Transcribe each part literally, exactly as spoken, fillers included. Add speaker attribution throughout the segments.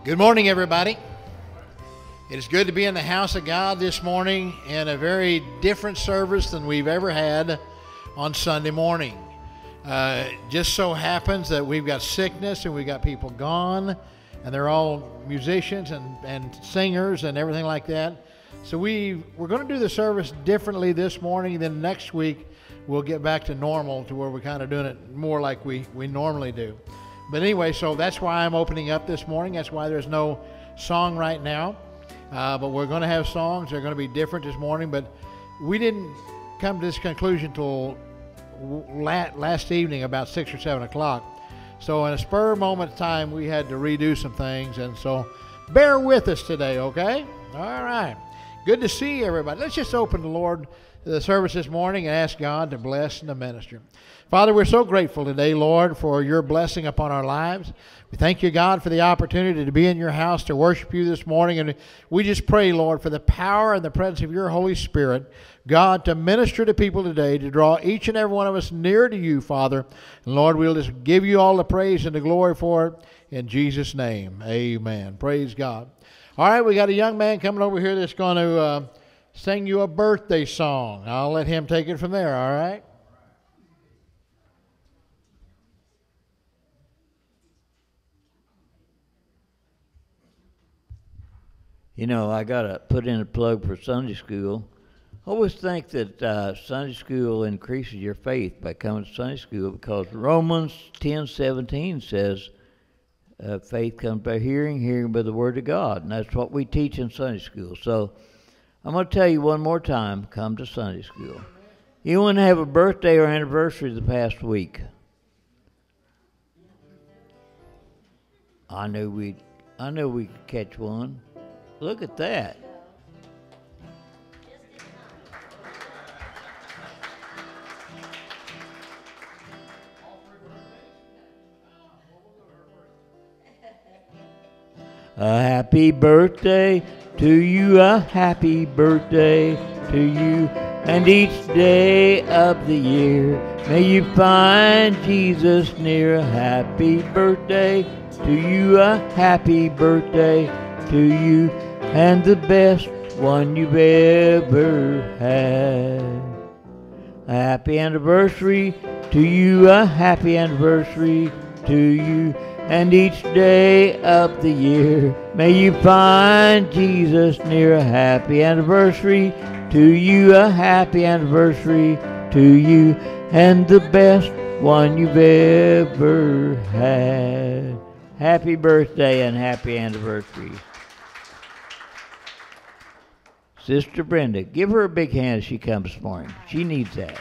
Speaker 1: Good morning, everybody. It is good to be in the house of God this morning in a very different service than we've ever had on Sunday morning. Uh, just so happens that we've got sickness and we've got people gone, and they're all musicians and, and singers and everything like that. So we, we're going to do the service differently this morning. Then next week we'll get back to normal, to where we're kind of doing it more like we, we normally do. But anyway, so that's why I'm opening up this morning. That's why there's no song right now. Uh, but we're going to have songs. They're going to be different this morning. But we didn't come to this conclusion until last evening about six or seven o'clock. So in a spur moment of time, we had to redo some things. And so bear with us today, okay? All right. Good to see everybody. Let's just open the Lord the service this morning and ask God to bless and to minister. Father, we're so grateful today, Lord, for your blessing upon our lives. We thank you, God, for the opportunity to be in your house to worship you this morning. And we just pray, Lord, for the power and the presence of your Holy Spirit, God, to minister to people today, to draw each and every one of us near to you, Father. And Lord, we'll just give you all the praise and the glory for it in Jesus' name. Amen. Praise God. All right, we got a young man coming over here that's going to uh, sing you a birthday song. I'll let him take it from there, all right?
Speaker 2: You know, I got to put in a plug for Sunday school. I always think that uh, Sunday school increases your faith by coming to Sunday school, because Romans ten seventeen says uh, faith comes by hearing, hearing by the Word of God. And that's what we teach in Sunday school. So I'm going to tell you one more time, come to Sunday school. You want to have a birthday or anniversary the past week? I knew we, I knew we could catch one. Look at that. A happy birthday to you, a happy birthday to you, and each day of the year may you find Jesus near. A happy birthday to you, a happy birthday to you, and the best one you've ever had. A happy anniversary to you, a happy anniversary to you, and each day of the year may you find Jesus near. A happy anniversary to you, a happy anniversary to you, and the best one you've ever had. Happy birthday and happy anniversary. Sister Brenda, give her a big hand as she comes this morning. She needs that.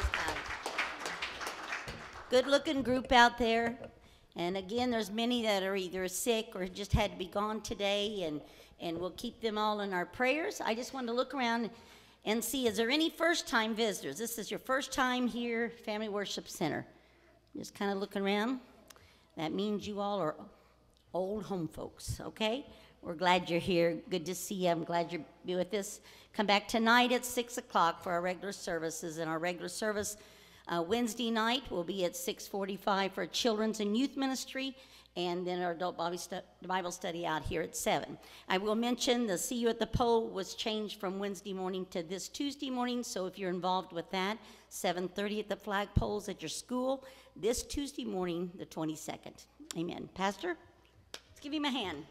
Speaker 3: Good looking group out there. And again, there's many that are either sick or just had to be gone today, and, and we'll keep them all in our prayers. I just wanted to look around and see, is there any first-time visitors? This is your first time here, Family Worship Center. Just kind of looking around. That means you all are old home folks, okay? We're glad you're here. Good to see you. I'm glad you'll be with us. Come back tonight at six o'clock for our regular services. And our regular service uh, Wednesday night will be at six forty-five for children's and youth ministry, and then our adult Bible study out here at seven. I will mention the See You at the Pole was changed from Wednesday morning to this Tuesday morning, so if you're involved with that, seven thirty at the flagpoles at your school, this Tuesday morning, the twenty-second. Amen. Pastor, let's give him a hand.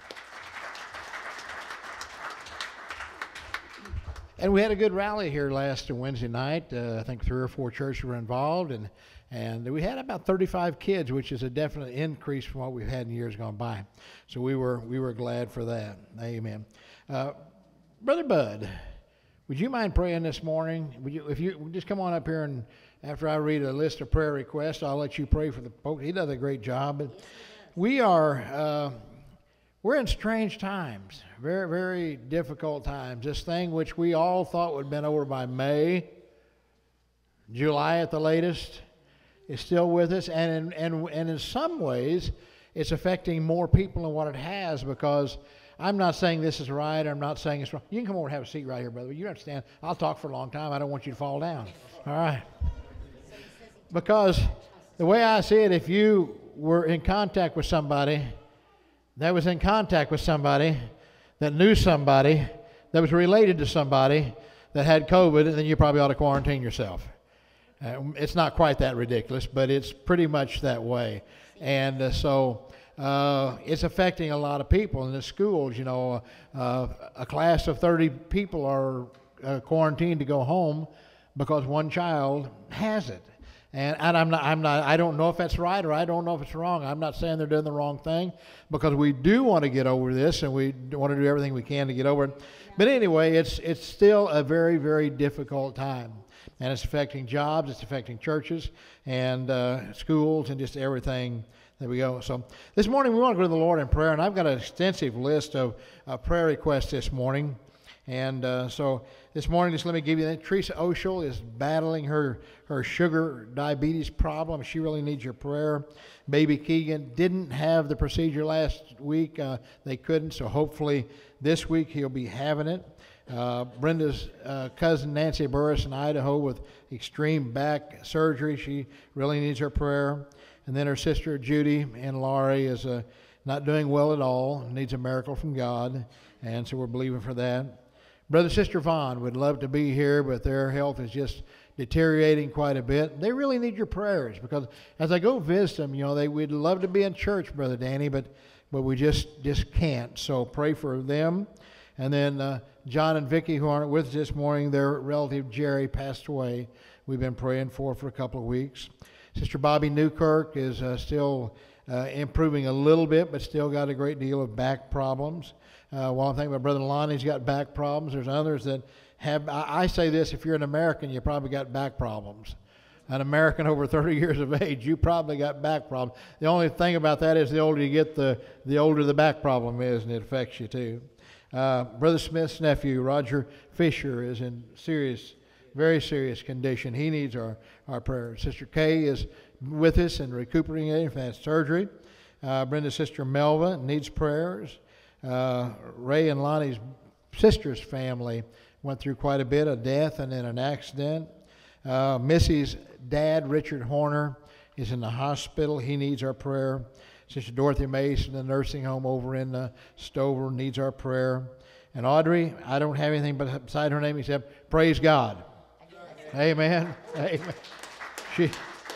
Speaker 1: And we had a good rally here last Wednesday night. Uh, I think three or four churches were involved, and and we had about thirty-five kids, which is a definite increase from what we've had in years gone by. So we were we were glad for that. Amen. Uh, Brother Bud, would you mind praying this morning? Would you, if you just come on up here, and after I read a list of prayer requests, I'll let you pray for the folks. He does a great job. But we are. Uh, We're in strange times, very, very difficult times. This thing which we all thought would have been over by May, July at the latest, is still with us. And in, and, and in some ways, it's affecting more people than what it has, because I'm not saying this is right. I'm not saying it's wrong. You can come over and have a seat right here, brother. You understand. I'll talk for a long time. I don't want you to fall down. All right. Because the way I see it, if you were in contact with somebody that was in contact with somebody that knew somebody that was related to somebody that had COVID, and then you probably ought to quarantine yourself. Uh, it's not quite that ridiculous, but it's pretty much that way. And uh, so uh, it's affecting a lot of people in the schools. You know, uh, a class of thirty people are uh, quarantined to go home because one child has it. And, and I'm not, I'm not, I don't know if that's right or I don't know if it's wrong. I'm not saying they're doing the wrong thing, because we do want to get over this and we want to do everything we can to get over it. But anyway, it's it's still a very, very difficult time. And it's affecting jobs, it's affecting churches and uh, schools and just everything that we go. So this morning we want to go to the Lord in prayer, and I've got an extensive list of uh, prayer requests this morning. And uh, so this morning, just let me give you that. Teresa Owsley is battling her, her sugar diabetes problem. She really needs your prayer. Baby Keegan didn't have the procedure last week. Uh, they couldn't, so hopefully this week he'll be having it. Uh, Brenda's uh, cousin Nancy Burris in Idaho with extreme back surgery. She really needs her prayer. And then her sister Judy and Laurie is uh, not doing well at all, needs a miracle from God. And so we're believing for that. Brother and Sister Vaughn would love to be here, but their health is just deteriorating quite a bit. They really need your prayers, because as I go visit them, you know, they we'd love to be in church, Brother Danny, but but we just just can't. So pray for them. And then uh, John and Vicki, who aren't with us this morning, their relative Jerry passed away. We've been praying for for a couple of weeks. Sister Bobby Newkirk is uh, still uh, improving a little bit, but still got a great deal of back problems. Uh, while I'm thinking about Brother Lonnie's got back problems, there's others that have, I, I say this, if you're an American, you probably got back problems. An American over thirty years of age, you probably got back problems. The only thing about that is the older you get, the, the older the back problem is, and it affects you too. Uh, Brother Smith's nephew, Roger Fisher, is in serious, very serious condition. He needs our, our prayers. Sister Kay is with us and recuperating from that surgery. Uh, Brenda's sister Melva needs prayers. Uh, Ray and Lonnie's sister's family went through quite a bit of death and then an accident. Uh, Missy's dad, Richard Horner, is in the hospital. He needs our prayer. Sister Dorothy Mason, the nursing home over in uh, Stover, needs our prayer. And Audrey, I don't have anything but beside her name except praise God. Amen. Amen. She,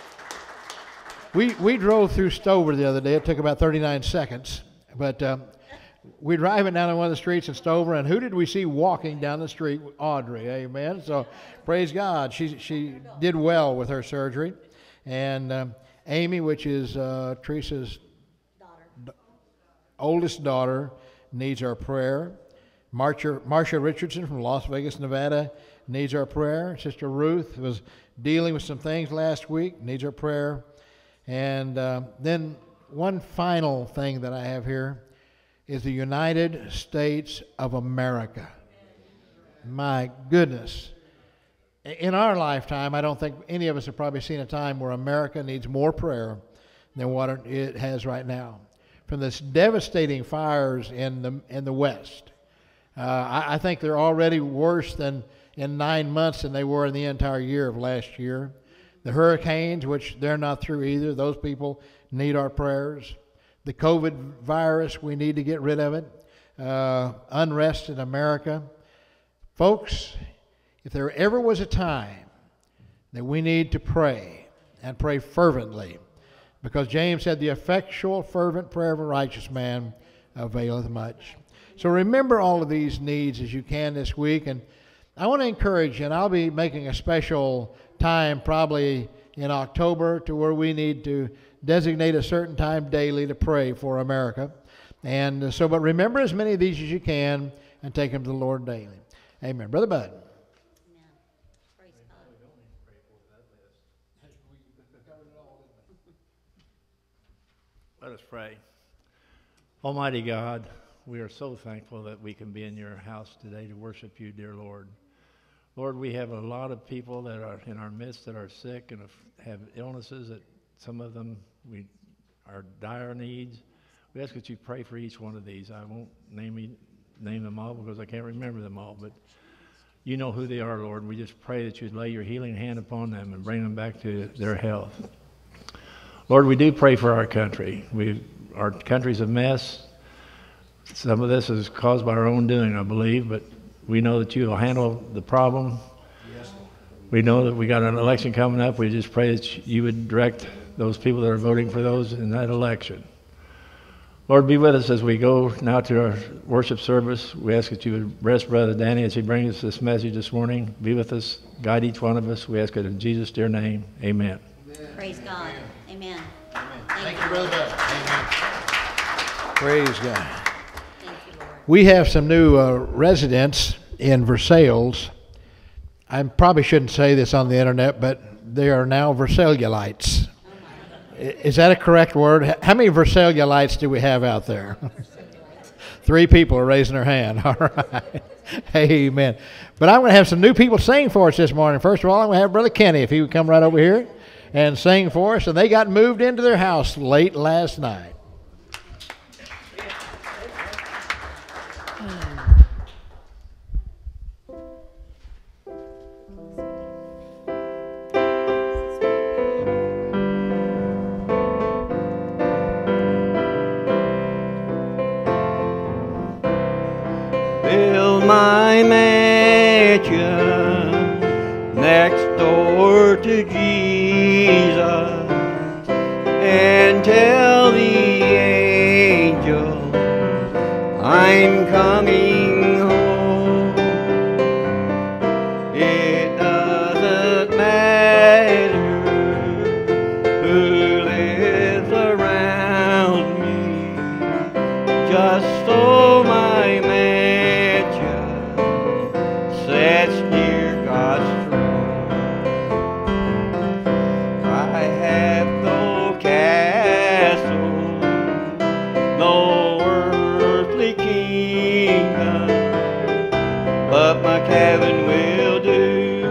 Speaker 1: we we drove through Stover the other day. It took about thirty-nine seconds, but. Um, We're driving down one of the streets in Stover, and who did we see walking down the street? Audrey, amen. So praise God. She she did well with her surgery. And um, Amy, which is uh, Teresa's daughter. d- oldest daughter, needs our prayer. Marcia, Marcia Richardson from Las Vegas, Nevada, needs our prayer. Sister Ruth was dealing with some things last week, needs our prayer. And uh, then one final thing that I have here is the United States of America. My goodness. In our lifetime, I don't think any of us have probably seen a time where America needs more prayer than what it has right now. From this devastating fires in the in the West, uh, I, I think they're already worse than in nine months than they were in the entire year of last year. The hurricanes, which they're not through either, those people need our prayers. The COVID virus, we need to get rid of it. Uh, unrest in America. Folks, if there ever was a time that we need to pray, and pray fervently, because James said, the effectual, fervent prayer of a righteous man availeth much. So remember all of these needs as you can this week. And I want to encourage you, and I'll be making a special time probably in October to where we need to designate a certain time daily to pray for America. And so, but remember as many of these as you can and take them to the Lord daily. Amen. Brother Bud.
Speaker 3: Amen. Praise God.
Speaker 4: Let us pray. Almighty God, we are so thankful that we can be in your house today to worship you, dear Lord. Lord, we have a lot of people that are in our midst that are sick and have illnesses that some of them we are dire needs. We ask that you pray for each one of these. I won't name me, name them all because I can't remember them all, but you know who they are, Lord. We just pray that you'd lay your healing hand upon them and bring them back to their health. Lord, we do pray for our country. We, our country's a mess. some of this is caused by our own doing, I believe, but we know that you will handle the problem. Yes. We know that we got an election coming up. We just pray that you would direct those people that are voting for those in that election. Lord, be with us as we go now to our worship service. We ask that you would bless Brother Danny as he brings us this message this morning. Be with us. Guide each one of us. We ask it in Jesus' dear name. Amen.
Speaker 3: Amen. Praise God. Amen.
Speaker 1: Amen.
Speaker 3: Thank,
Speaker 1: Thank
Speaker 3: you,
Speaker 1: you, Brother.
Speaker 3: Lord.
Speaker 1: Amen. Praise God.
Speaker 3: Thank you, Lord.
Speaker 1: We have some new uh, residents in Versailles. I probably shouldn't say this on the internet, but they are now Versaillielites. Is that a correct word? How many Versaillielites do we have out there? Three people are raising their hand. All right. Amen. But I'm going to have some new people sing for us this morning. First of all, I'm going to have Brother Kenny, if he would come right over here and sing for us. And they got moved into their house late last night.
Speaker 5: Build my mansion next door to Jesus, and tell the angels I'm coming home. It doesn't matter who lives around me, just so my man that's near God's throne. I have no castle, no earthly kingdom, but my cabin will do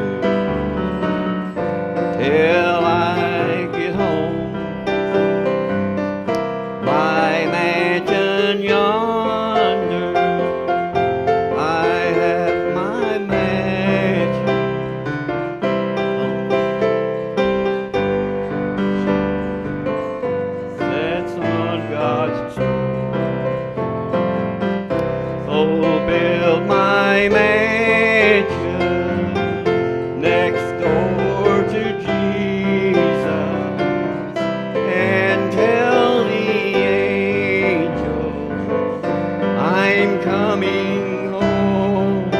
Speaker 5: till I get home. My mansion yonder, my mansion next door to Jesus, and tell the angels I'm coming home.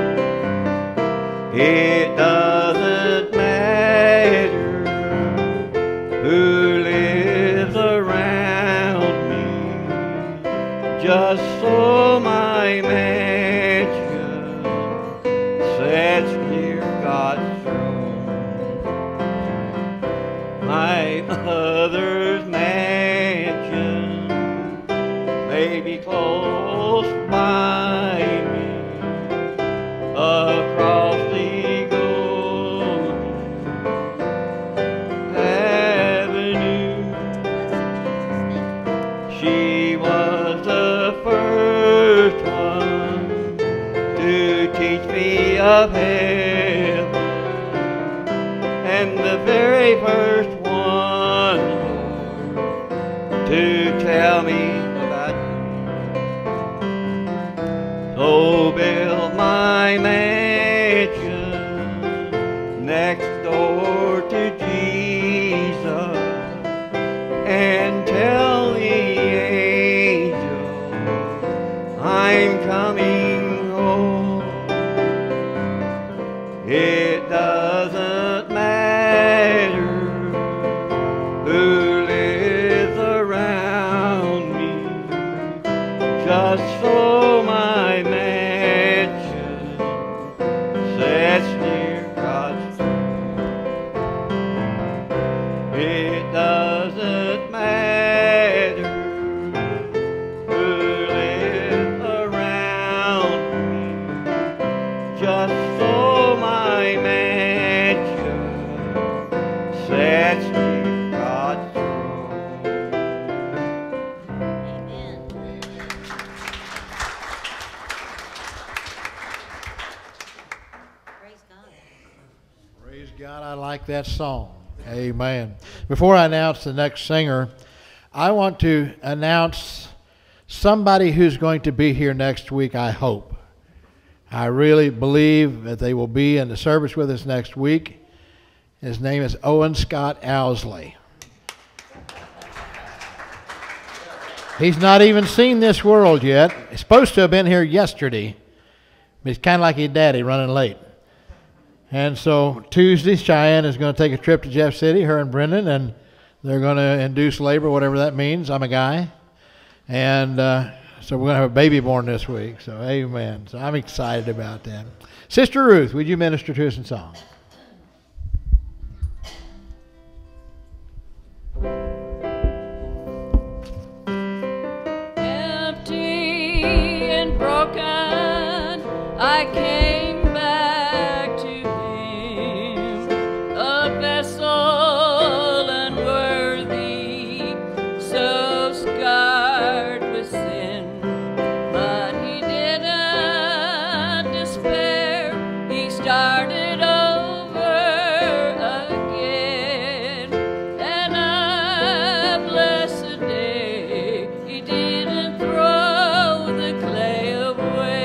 Speaker 5: It doesn't matter who lives around me, just so my man that's near God's throne. My mother's mansion may be close by me, across the golden avenue. She was the first one to teach me of heaven, and the very first one, Lord, to tell me about you. So build my mansion next door to Jesus, and tell the angels I'm coming home. It doesn't matter who lives around me, just so my mansion sits near God's throne. It doesn't matter who lives around me, just so my mansion sits near God's throne.
Speaker 3: Amen. Praise God.
Speaker 1: Praise God, I like that song. Amen. Before I announce the next singer, I want to announce somebody who's going to be here next week, I hope. I really believe that they will be in the service with us next week. His name is Owen Scott Owsley. He's not even seen this world yet. He's supposed to have been here yesterday, but he's kind of like his daddy, running late. And so Tuesday, Cheyenne is going to take a trip to Jeff City, her and Brendan, and they're going to induce labor, whatever that means. I'm a guy. And uh, so we're going to have a baby born this week. So amen. So I'm excited about that. Sister Ruth, would you minister to us in song?
Speaker 6: I came back to him, a vessel unworthy, so scarred with sin. But he didn't despair, he started over again. And I bless the day he didn't throw the clay away.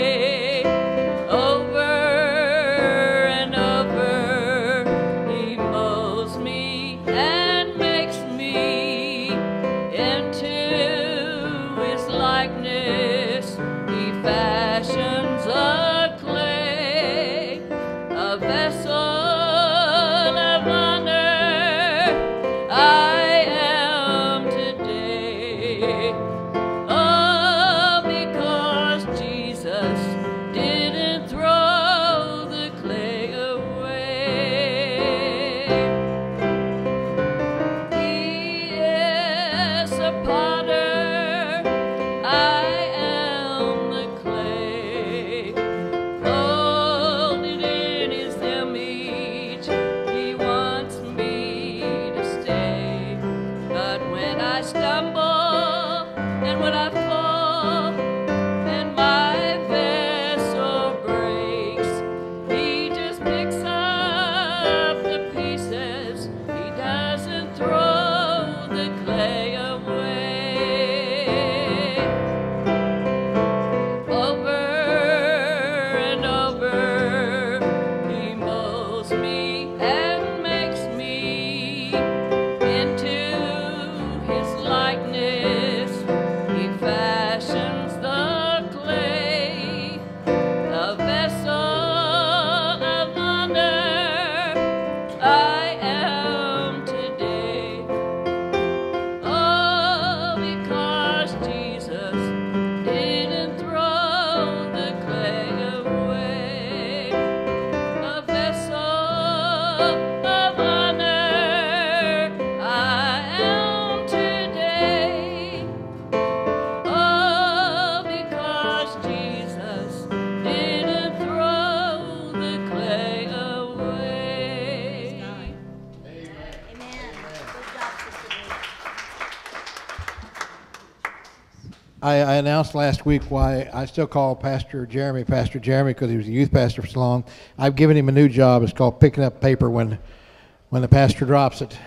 Speaker 1: I, I announced last week why I still call Pastor Jeremy Pastor Jeremy because he was a youth pastor for so long. I've given him a new job. It's called picking up paper when when the pastor drops it.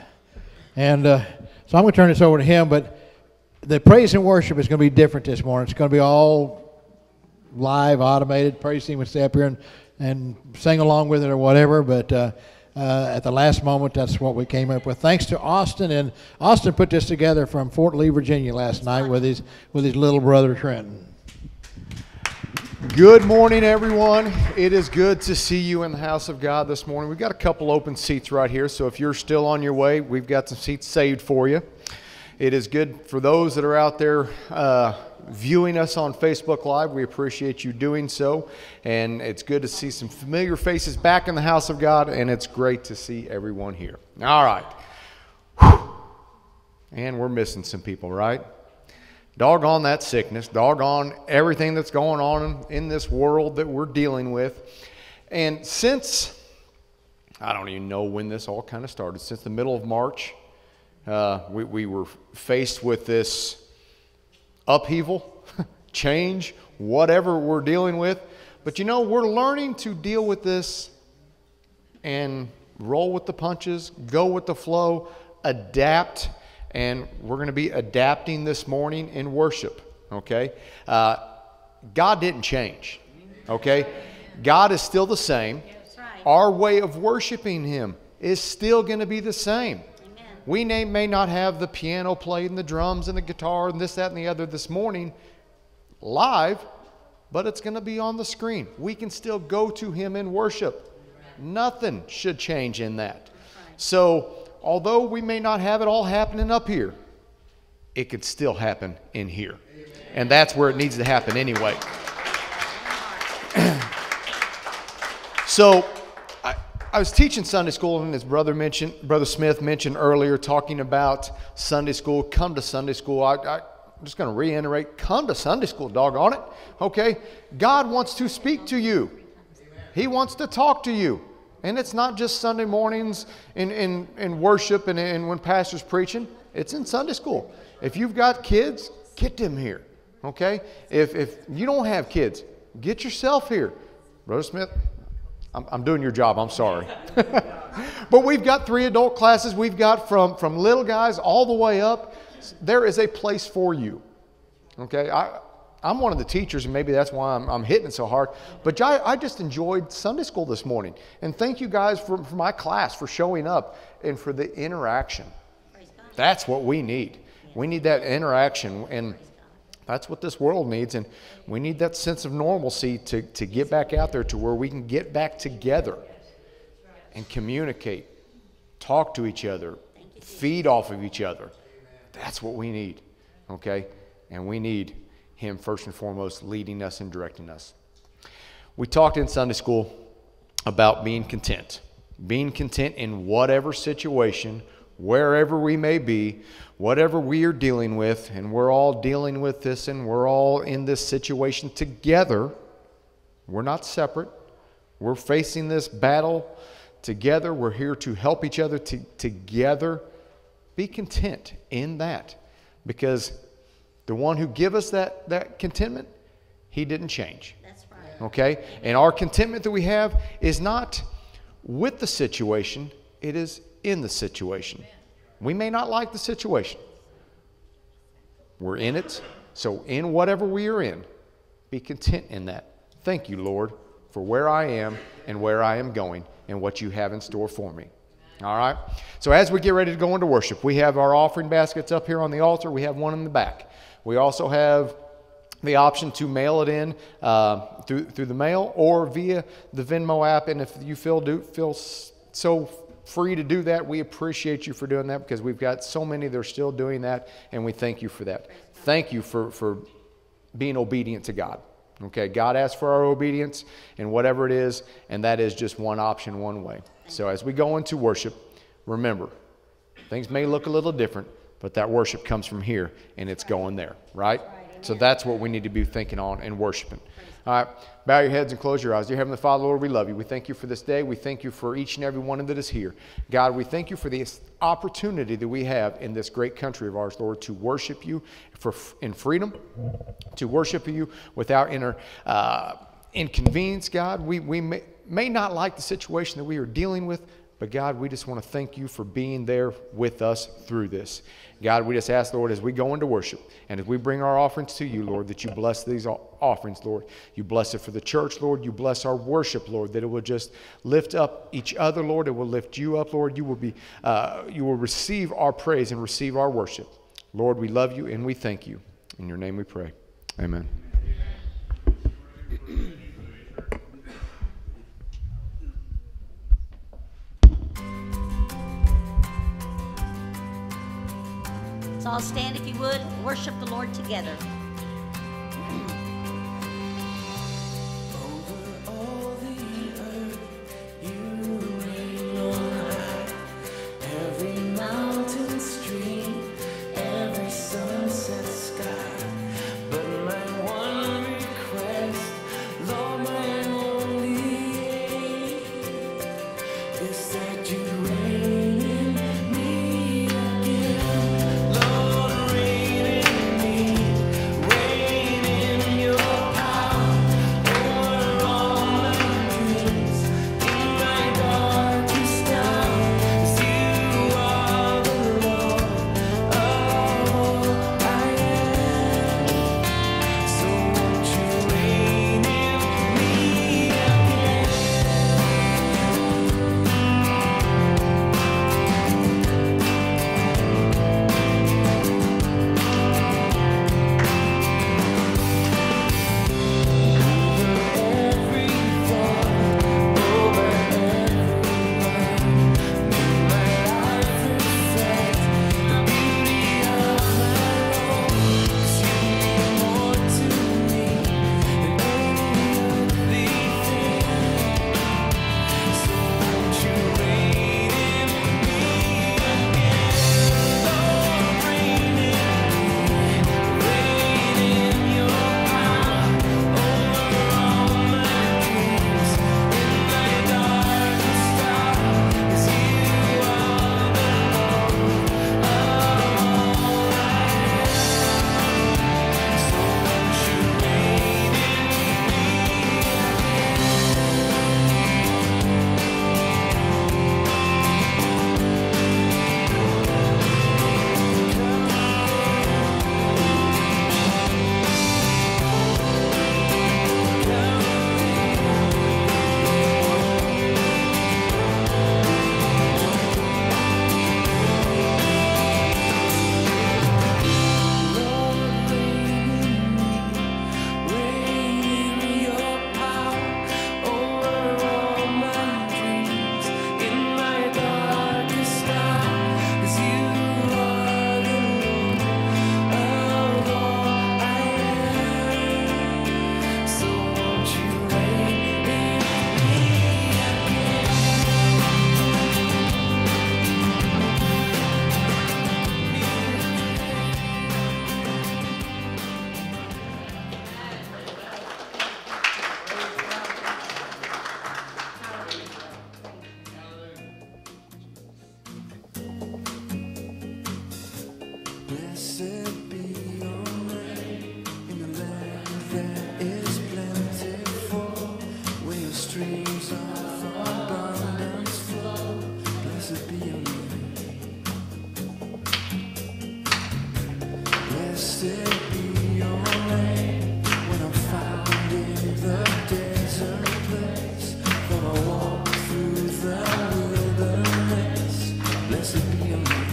Speaker 1: And uh, so I'm going to turn this over to him, but the praise and worship is going to be different this morning. It's going to be all live, automated. Praise team would stay up here and, and sing along with it or whatever, but uh, uh, at the last moment, that's what we came up with. Thanks to Austin, and Austin put this together from Fort Lee, Virginia last night with his, with his little brother Trenton.
Speaker 7: Good morning, everyone. It is good to see you in the house of God this morning. We've got a couple open seats right here, so if you're still on your way, we've got some seats saved for you. It is good for those that are out there uh, viewing us on Facebook Live. We appreciate you doing so, and it's good to see some familiar faces back in the house of God, and it's great to see everyone here. All right. Whew. And we're missing some people, right? Doggone that sickness, doggone everything that's going on in this world that we're dealing with. And since, I don't even know when this all kind of started, since the middle of March, uh, we, we were faced with this upheaval, change, whatever we're dealing with. But you know, we're learning to deal with this and roll with the punches, go with the flow, adapt. And we're going to be adapting this morning in worship. Okay? Uh, God didn't change. Okay? God is still the same.
Speaker 3: That's right.
Speaker 7: Our way of worshiping Him is still going to be the same.
Speaker 3: Amen.
Speaker 7: We may, may not have the piano played and the drums and the guitar and this, that, and the other this morning live, but it's going to be on the screen. We can still go to Him in worship. Nothing should change in that. So, although we may not have it all happening up here, it could still happen in here. And that's where it needs to happen anyway. So, I, I was teaching Sunday school, and as Brother mentioned, Brother Smith mentioned earlier, talking about Sunday school. Come to Sunday school. I, I, I'm just going to reiterate, come to Sunday school, doggone it. Okay? God wants to speak to you. He wants to talk to you. And it's not just Sunday mornings in, in, in worship and, and when pastor's preaching. It's in Sunday school. If you've got kids, get them here. Okay? If, if you don't have kids, get yourself here. Brother Smith, I'm, I'm doing your job. I'm sorry. But we've got three adult classes. We've got from, from little guys all the way up. There is a place for you. Okay? I, I'm one of the teachers, and maybe that's why I'm, I'm hitting it so hard. But I, I just enjoyed Sunday school this morning. And thank you guys for, for my class, for showing up, and for the interaction. That's what we need. We need that interaction, and that's what this world needs. And we need that sense of normalcy to, to get back out there to where we can get back together and communicate, talk to each other, feed off of each other. That's what we need, okay? And we need Him first and foremost leading us and directing us. We talked in Sunday school about being content. Being content in whatever situation, wherever we may be, whatever we are dealing with, and we're all dealing with this, and we're all in this situation together. We're not separate. We're facing this battle together. We're here to help each other to, together. Be content in that, because the one who gave us that, that contentment, He didn't change.
Speaker 3: That's right.
Speaker 7: Okay? And our contentment that we have is not with the situation, it is in the situation. We may not like the situation. We're in it. So in whatever we are in, be content in that. Thank you, Lord, for where I am and where I am going and what you have in store for me. All right? So as we get ready to go into worship, we have our offering baskets up here on the altar. We have one in the back. We also have the option to mail it in uh, through through the mail or via the Venmo app. And if you feel do feel so free to do that, we appreciate you for doing that, because we've got so many that are still doing that, and we thank you for that. Thank you for, for being obedient to God. Okay, God asks for our obedience and whatever it is, and that is just one option, one way. So as we go into worship, remember, things may look a little different, but that worship comes from here, and it's going there, right? So that's what we need to be thinking on and worshiping. All right, bow your heads and close your eyes. Dear Heavenly Father, Lord, we love you. We thank you for this day. We thank you for each and every one that is here. God, we thank you for this opportunity that we have in this great country of ours, Lord, to worship you for in freedom, to worship you without inner uh, inconvenience, God. We, we may, may not like the situation that we are dealing with, but God, we just want to thank you for being there with us through this. God, we just ask, Lord, as we go into worship and as we bring our offerings to you, Lord, that you bless these offerings, Lord. You bless it for the church, Lord. You bless our worship, Lord, that it will just lift up each other, Lord. It will lift you up, Lord. You will be, uh, you will receive our praise and receive our worship. Lord, we love you and we thank you. In your name we pray. Amen.
Speaker 3: So I'll stand if you would, worship the Lord together.
Speaker 8: Lord, reign in me. Blessed be your name in the land that is plentiful, where your streams of abundance flow. Blessed be your name. Blessed be your name when I'm found in the desert place, when I walk through the wilderness. Blessed be your name.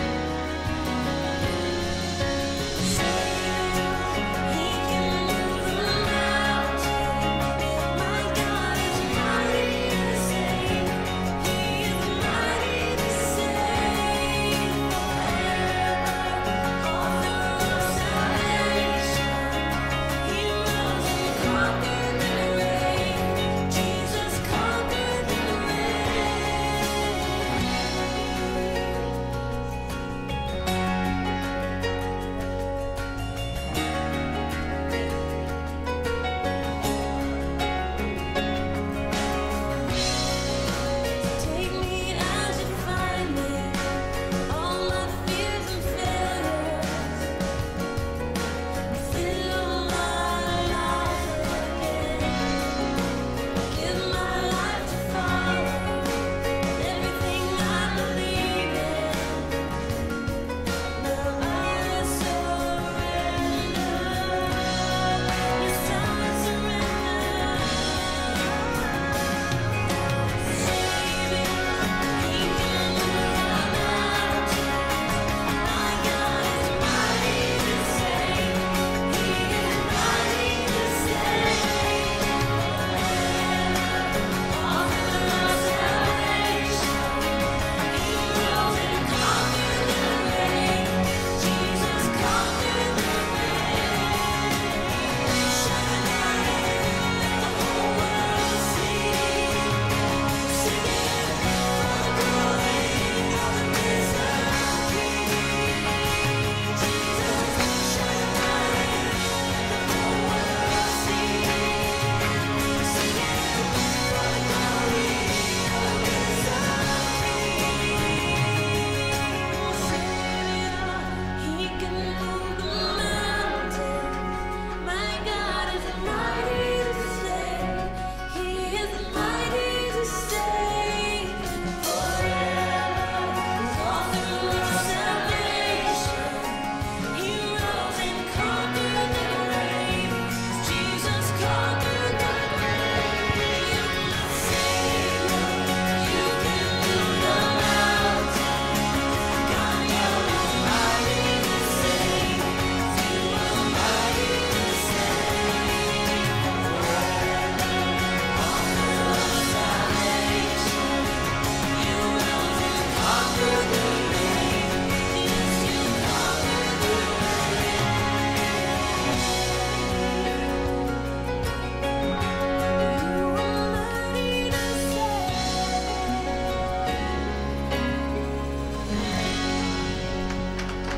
Speaker 9: He can move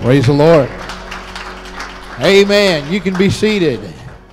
Speaker 1: Praise the Lord. Amen. You can be seated.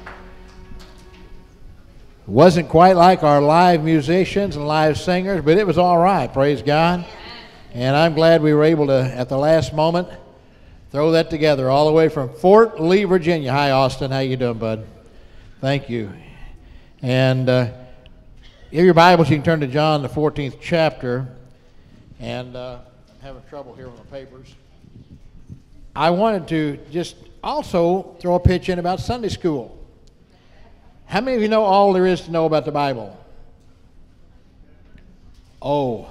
Speaker 1: Wasn't quite like our live musicians and live singers, but it was all right, praise God. And I'm glad we were able to, at the last moment, throw that together all the way from Fort Lee, Virginia. Hi, Austin. How you doing, bud? Thank you. And uh, in your Bibles, you can turn to John, the fourteenth chapter. And uh, I'm having trouble here with my papers. I wanted to just also throw a pitch in about Sunday school. How many of you know all there is to know about the Bible? Oh.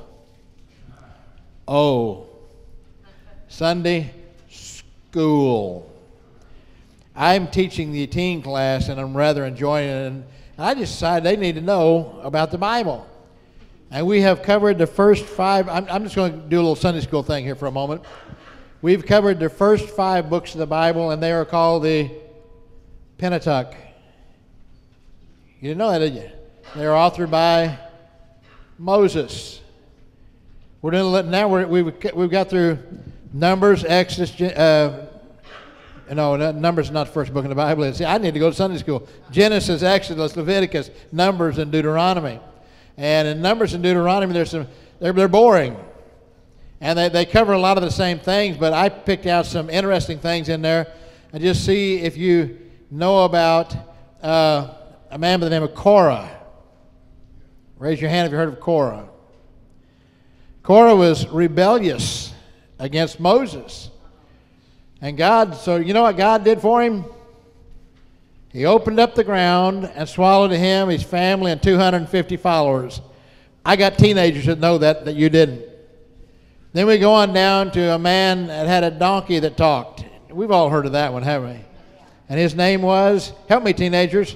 Speaker 1: Oh. Sunday school. I'm teaching the teen class, and I'm rather enjoying it. And I just decided they need to know about the Bible. And we have covered the first five. I'm, I'm just going to do a little Sunday school thing here for a moment. We've covered the first five books of the Bible, and they are called the Pentateuch. You didn't know that, did you? They are authored by Moses. We're doing now. We're, we've we've got through Numbers, Exodus. Uh, no, Numbers is not the first book in the Bible. See, I need to go to Sunday school. Genesis, Exodus, Leviticus, Numbers, and Deuteronomy. And in Numbers and Deuteronomy, there's some. They're they're boring, and they they cover a lot of the same things. But I picked out some interesting things in there, and just see if you know about. Uh, A man by the name of Korah. Raise your hand if you heard of Korah. Korah was rebellious against Moses. And God, so you know what God did for him? He opened up the ground and swallowed him, his family, and two hundred fifty followers. I got teenagers that know that, that you didn't. Then we go on down to a man that had a donkey that talked. We've all heard of that one, haven't we? And his name was, help me teenagers,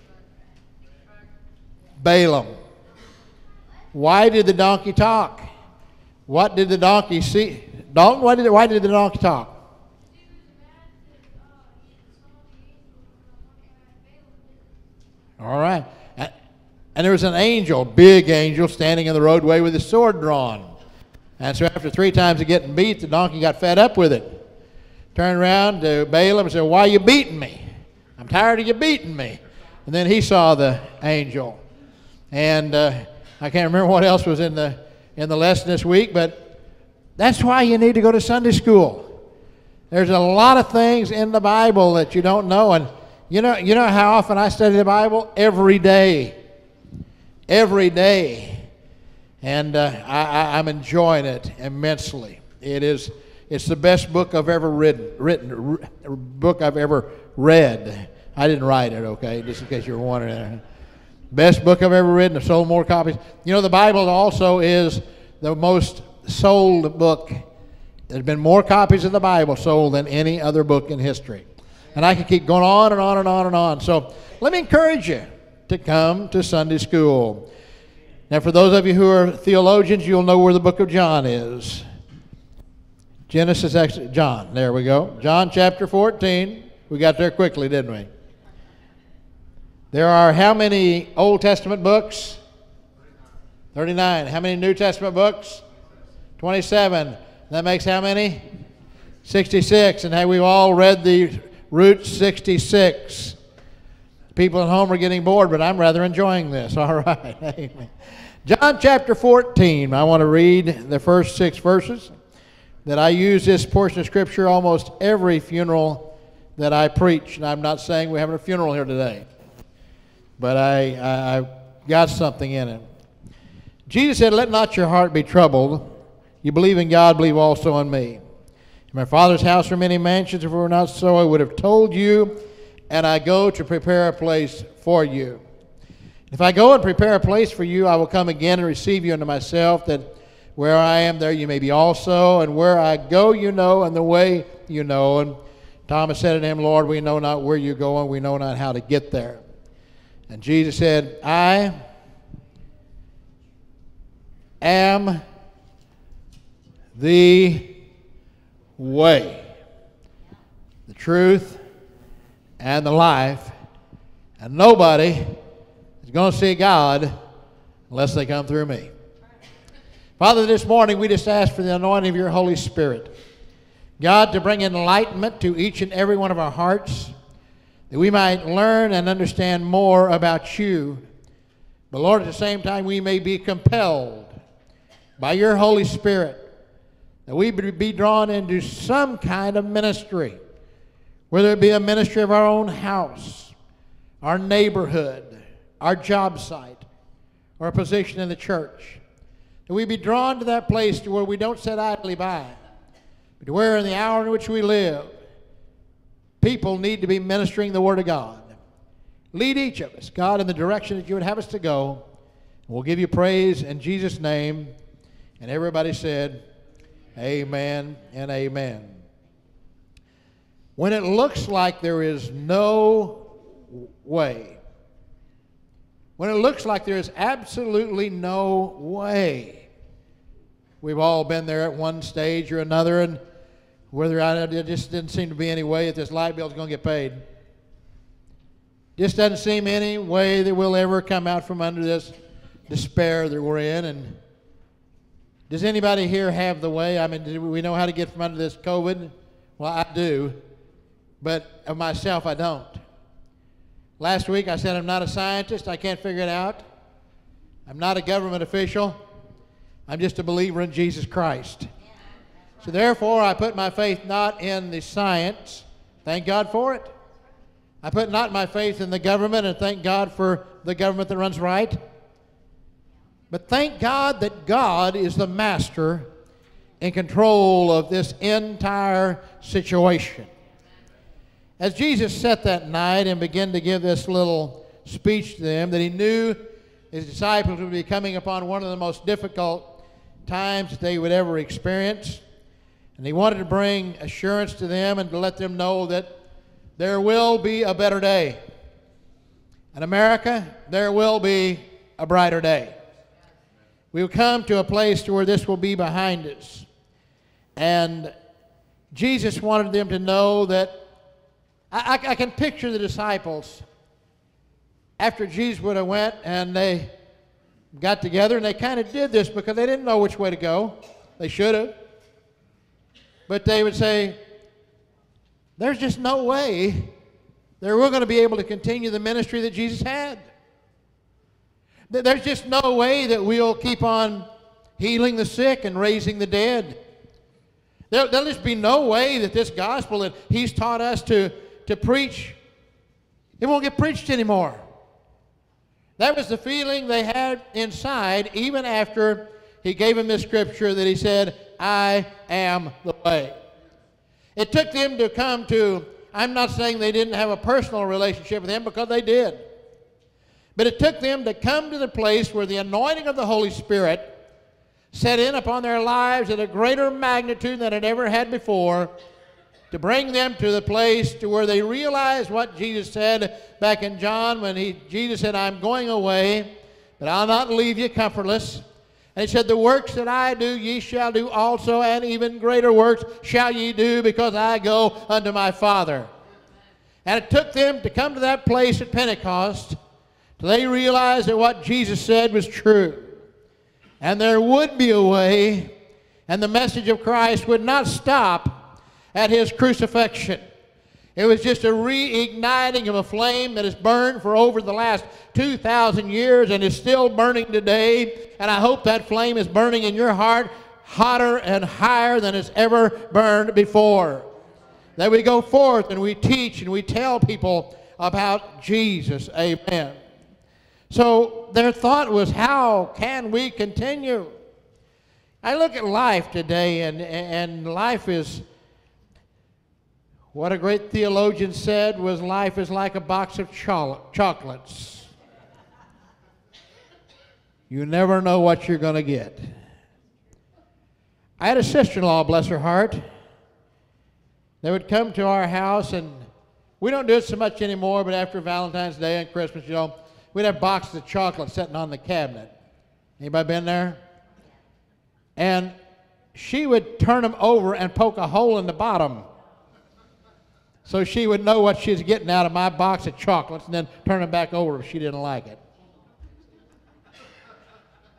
Speaker 1: Balaam. Why did the donkey talk? What did the donkey see? Dalton, why did, why did the donkey talk? All right. And there was an angel, big angel, standing in the roadway with his sword drawn. And so after three times of getting beat, the donkey got fed up with it. Turned around to Balaam and said, why are you beating me? I'm tired of you beating me. And then he saw the angel. And uh, I can't remember what else was in the in the lesson this week, but that's why you need to go to Sunday school. There's a lot of things in the Bible that you don't know, and you know you know how often I study the Bible? Every day, every day, and uh, I, I, I'm enjoying it immensely. It is it's the best book I've ever written, written book I've ever read. I didn't write it, okay, just in case you were wondering. Best book I've ever written. I've sold more copies. You know, the Bible also is the most sold book. There's been more copies of the Bible sold than any other book in history. And I can keep going on and on and on and on. So let me encourage you to come to Sunday school. Now, for those of you who are theologians, you'll know where the book of John is. Genesis, Exodus, John. There we go. John chapter fourteen. We got there quickly, didn't we? There are how many Old Testament books? thirty-nine. How many New Testament books? twenty-seven. That makes how many? sixty-six. And hey, we've all read the Route sixty-six. People at home are getting bored, but I'm rather enjoying this. All right. Amen. John chapter fourteen. I want to read the first six verses. That I use this portion of Scripture almost every funeral that I preach. And I'm not saying we're having a funeral here today. But I, I, I got something in it. Jesus said, let not your heart be troubled. You believe in God, believe also in me. In my Father's house are many mansions. If it were not so, I would have told you. And I go to prepare a place for you. If I go and prepare a place for you, I will come again and receive you unto myself, that where I am, there you may be also. And where I go, you know, and the way you know. And Thomas said unto him, Lord, we know not where you're going. We know not how to get there. And Jesus said, I am the way, the truth, and the life, and nobody is going to see God unless they come through me. Father, this morning we just ask for the anointing of your Holy Spirit. God, to bring enlightenment to each and every one of our hearts, that we might learn and understand more about you. But Lord, at the same time, we may be compelled by your Holy Spirit that we be drawn into some kind of ministry, whether it be a ministry of our own house, our neighborhood, our job site, or a position in the church. That we be drawn to that place to where we don't sit idly by, but to where in the hour in which we live, people need to be ministering the Word of God. Lead each of us, God, in the direction that you would have us to go. And we'll give you praise in Jesus' name. And everybody said, amen and amen. When it looks like there is no way, when it looks like there is absolutely no way, we've all been there at one stage or another, and whether I, it just didn't seem to be any way that this light bill is going to get paid. Just doesn't seem any way that we'll ever come out from under this despair that we're in. And does anybody here have the way? I mean, do we know how to get from under this COVID? Well, I do, but of myself, I don't. Last week, I said I'm not a scientist. I can't figure it out. I'm not a government official. I'm just a believer in Jesus Christ. So therefore, I put my faith not in the science. Thank God for it. I put not my faith in the government, and thank God for the government that runs right. But thank God that God is the master in control of this entire situation. As Jesus sat that night and began to give this little speech to them, that he knew his disciples would be coming upon one of the most difficult times that they would ever experience. And he wanted to bring assurance to them and to let them know that there will be a better day. In America, there will be a brighter day. We will come to a place to where this will be behind us. And Jesus wanted them to know that, I, I, I can picture the disciples after Jesus would have went and they got together, and they kind of did this because they didn't know which way to go. They should have. But they would say, there's just no way that we're going to be able to continue the ministry that Jesus had. There's just no way that we'll keep on healing the sick and raising the dead. There, there'll just be no way that this gospel that he's taught us to, to preach, it won't get preached anymore. That was the feeling they had inside, even after he gave them this scripture that he said, I am the way. It took them to come to, I'm not saying they didn't have a personal relationship with him, because they did. But it took them to come to the place where the anointing of the Holy Spirit set in upon their lives at a greater magnitude than it ever had before, to bring them to the place to where they realized what Jesus said back in John when he, Jesus said, I'm going away, but I'll not leave you comfortless. And he said, the works that I do, ye shall do also, and even greater works shall ye do, because I go unto my Father. And it took them to come to that place at Pentecost till they realized that what Jesus said was true. And there would be a way, and the message of Christ would not stop at his crucifixion. It was just a reigniting of a flame that has burned for over the last two thousand years and is still burning today. And I hope that flame is burning in your heart hotter and higher than it's ever burned before. That we go forth and we teach and we tell people about Jesus. Amen. So their thought was, how can we continue? I look at life today, and, and life is, what a great theologian said was, life is like a box of cho- chocolates. You never know what you're going to get. I had a sister-in-law, bless her heart. They would come to our house, and we don't do it so much anymore, but after Valentine's Day and Christmas, you know, we'd have boxes of chocolate sitting on the cabinet. Anybody been there? And she would turn them over and poke a hole in the bottom, so she would know what she's getting out of my box of chocolates, and then turn them back over if she didn't like it.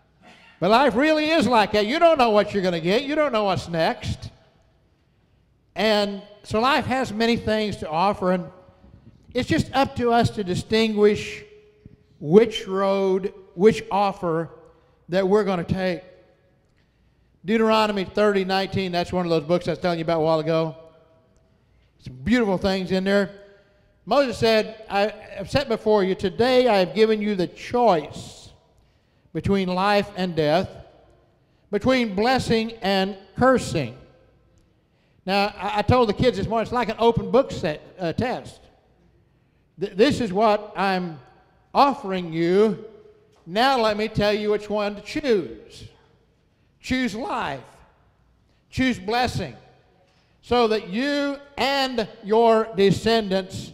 Speaker 1: But life really is like that. You don't know what you're going to get. You don't know what's next.
Speaker 9: And so life has many things to offer, and it's just up to us to distinguish which road, which offer that we're going to take. Deuteronomy thirty nineteen, that's one of those books I was telling you about a while ago. Some beautiful things in there. Moses said, I have set before you, today I have given you the choice between life and death, between blessing and cursing. Now, I, I told the kids this morning, it's like an open book set, uh, test. Th this is what I'm offering you. Now let me tell you which one to choose. Choose life. Choose blessing. So that you and your descendants,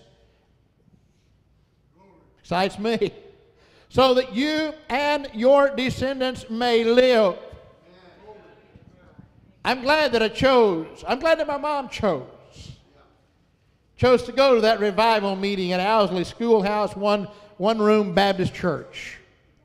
Speaker 9: excites me, so that you and your descendants may live. I'm glad that I chose. I'm glad that my mom chose. Chose to go to that revival meeting at Owsley Schoolhouse, one, one room Baptist church.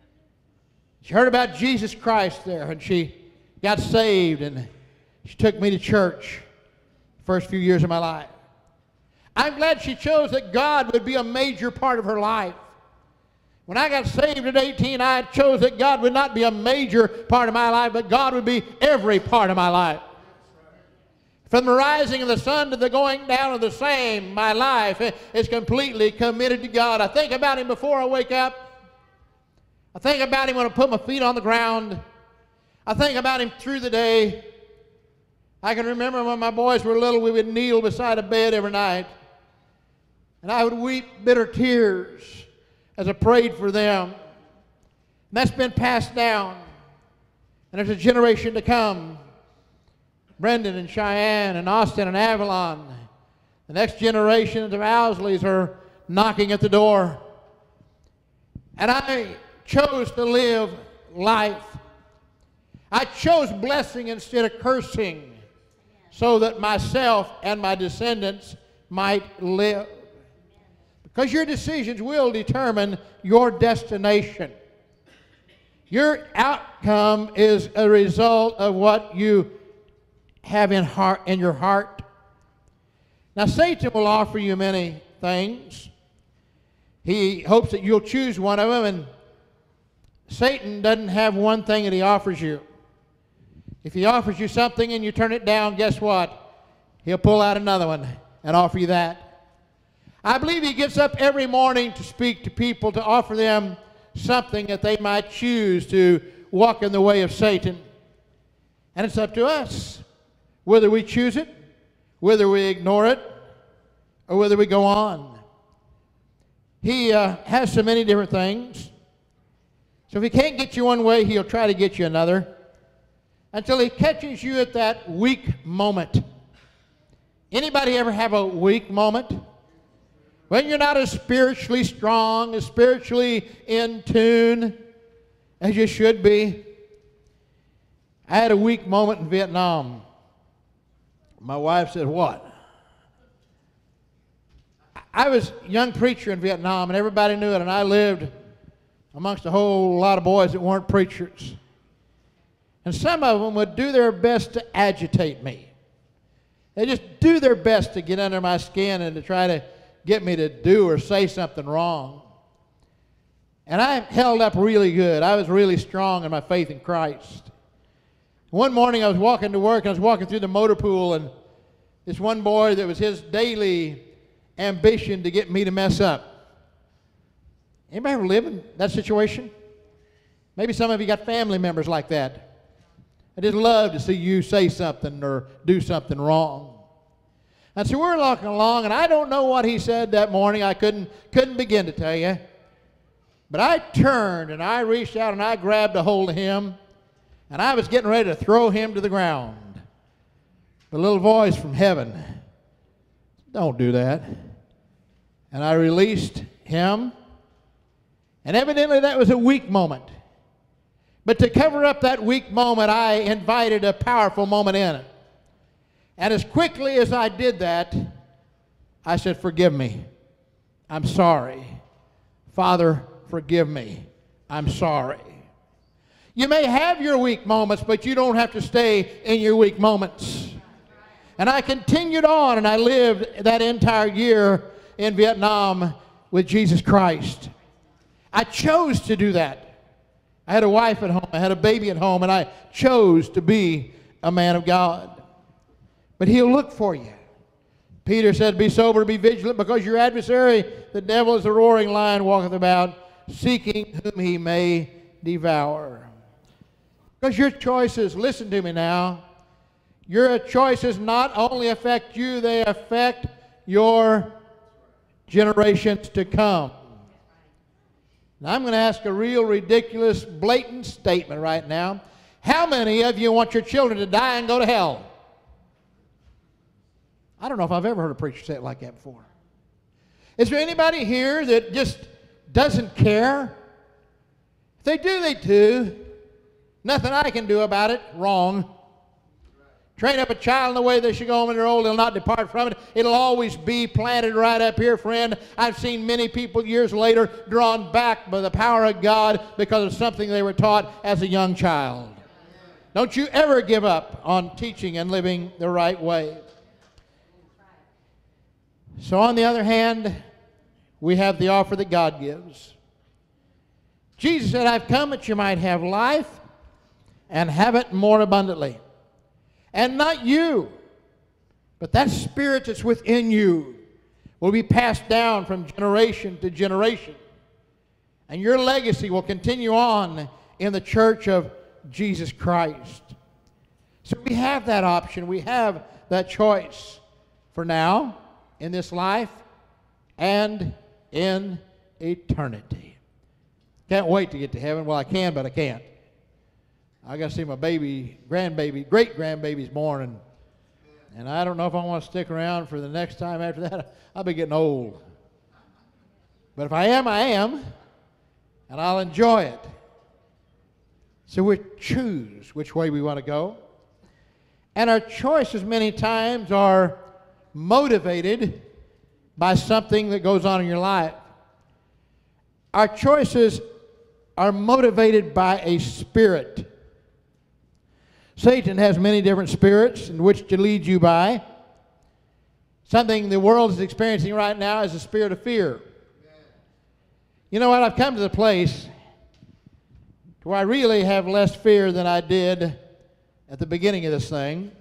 Speaker 9: She heard about Jesus Christ there, and she got saved, and she took me to church the first few years of my life. I'm glad she chose that God would be a major part of her life. When I got saved at eighteen, I chose that God would not be a major part of my life, but God would be every part of my life. From the rising of the sun to the going down of the same, my life is completely committed to God. I think about Him before I wake up. I think about Him when I put my feet on the ground. I think about Him through the day. I can remember when my boys were little, we would kneel beside a bed every night, and I would weep bitter tears as I prayed for them. And that's been passed down. And there's a generation to come. Brendan and Cheyenne and Austin and Avalon. The next generations of Owsleys are knocking at the door. And I chose to live life. I chose blessing instead of cursing, so that myself and my descendants might live. Because your decisions will determine your destination. Your outcome is a result of what you have in, heart, in your heart. Now, Satan will offer you many things. He hopes that you'll choose one of them, and Satan doesn't have one thing that he offers you. If he offers you something and you turn it down, guess what? He'll pull out another one and offer you that. I believe he gets up every morning to speak to people, to offer them something that they might choose to walk in the way of Satan. And it's up to us whether we choose it, whether we ignore it, or whether we go on. He uh, has so many different things. So if he can't get you one way, he'll try to get you another, until he catches you at that weak moment. Anybody ever have a weak moment? When you're not as spiritually strong, as spiritually in tune as you should be. I had a weak moment in Vietnam. My wife said, "What?" I was a young preacher in Vietnam, and everybody knew it, and I lived amongst a whole lot of boys that weren't preachers. And some of them would do their best to agitate me. They just do their best to get under my skin and to try to get me to do or say something wrong. And I held up really good. I was really strong in my faith in Christ. One morning I was walking to work, and I was walking through the motor pool, and this one boy, that was his daily ambition to get me to mess up. Anybody ever live in that situation? Maybe some of you got family members like that. I just love to see you say something or do something wrong. And so we're walking along, and I don't know what he said that morning. I couldn't, couldn't begin to tell you. But I turned, and I reached out, and I grabbed a hold of him, and I was getting ready to throw him to the ground. But a little voice from heaven, "Don't do that." And I released him, and evidently that was a weak moment. But to cover up that weak moment, I invited a powerful moment in it. And as quickly as I did that, I said, "Forgive me. I'm sorry. Father, forgive me. I'm sorry." You may have your weak moments, but you don't have to stay in your weak moments. And I continued on, and I lived that entire year in Vietnam with Jesus Christ. I chose to do that. I had a wife at home. I had a baby at home, and I chose to be a man of God. But He'll look for you. Peter said, be sober, be vigilant, because your adversary, the devil, is a roaring lion, walketh about, seeking whom he may devour. Because your choices, listen to me now, your choices not only affect you, they affect your generations to come. Now, I'm going to ask a real ridiculous, blatant statement right now. How many of you want your children to die and go to hell? I don't know if I've ever heard a preacher say it like that before. Is there anybody here that just doesn't care? If they do, they do. Nothing I can do about it. Wrong. Train up a child in the way they should go when they're old, they'll not depart from it. It'll always be planted right up here, friend. I've seen many people years later drawn back by the power of God because of something they were taught as a young child. Don't you ever give up on teaching and living the right way. So on the other hand, we have the offer that God gives. Jesus said, I've come that you might have life and have it more abundantly. And not you, but that spirit that's within you will be passed down from generation to generation. And your legacy will continue on in the church of Jesus Christ. So we have that option. We have that choice for now, in this life, and in eternity. Can't wait to get to heaven. Well, I can, but I can't. I got to see my baby, grandbaby, great-grandbaby's born, and, and I don't know if I want to stick around for the next time after that. I'll be getting old. But if I am, I am, and I'll enjoy it. So we choose which way we want to go. And our choices many times are motivated by something that goes on in your life. Our choices are motivated by a spirit. Satan has many different spirits in which to lead you by. Something the world is experiencing right now is a spirit of fear. You know what? I've come to the place where I really have less fear than I did at the beginning of this thing.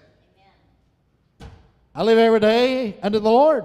Speaker 9: I live every day unto the Lord.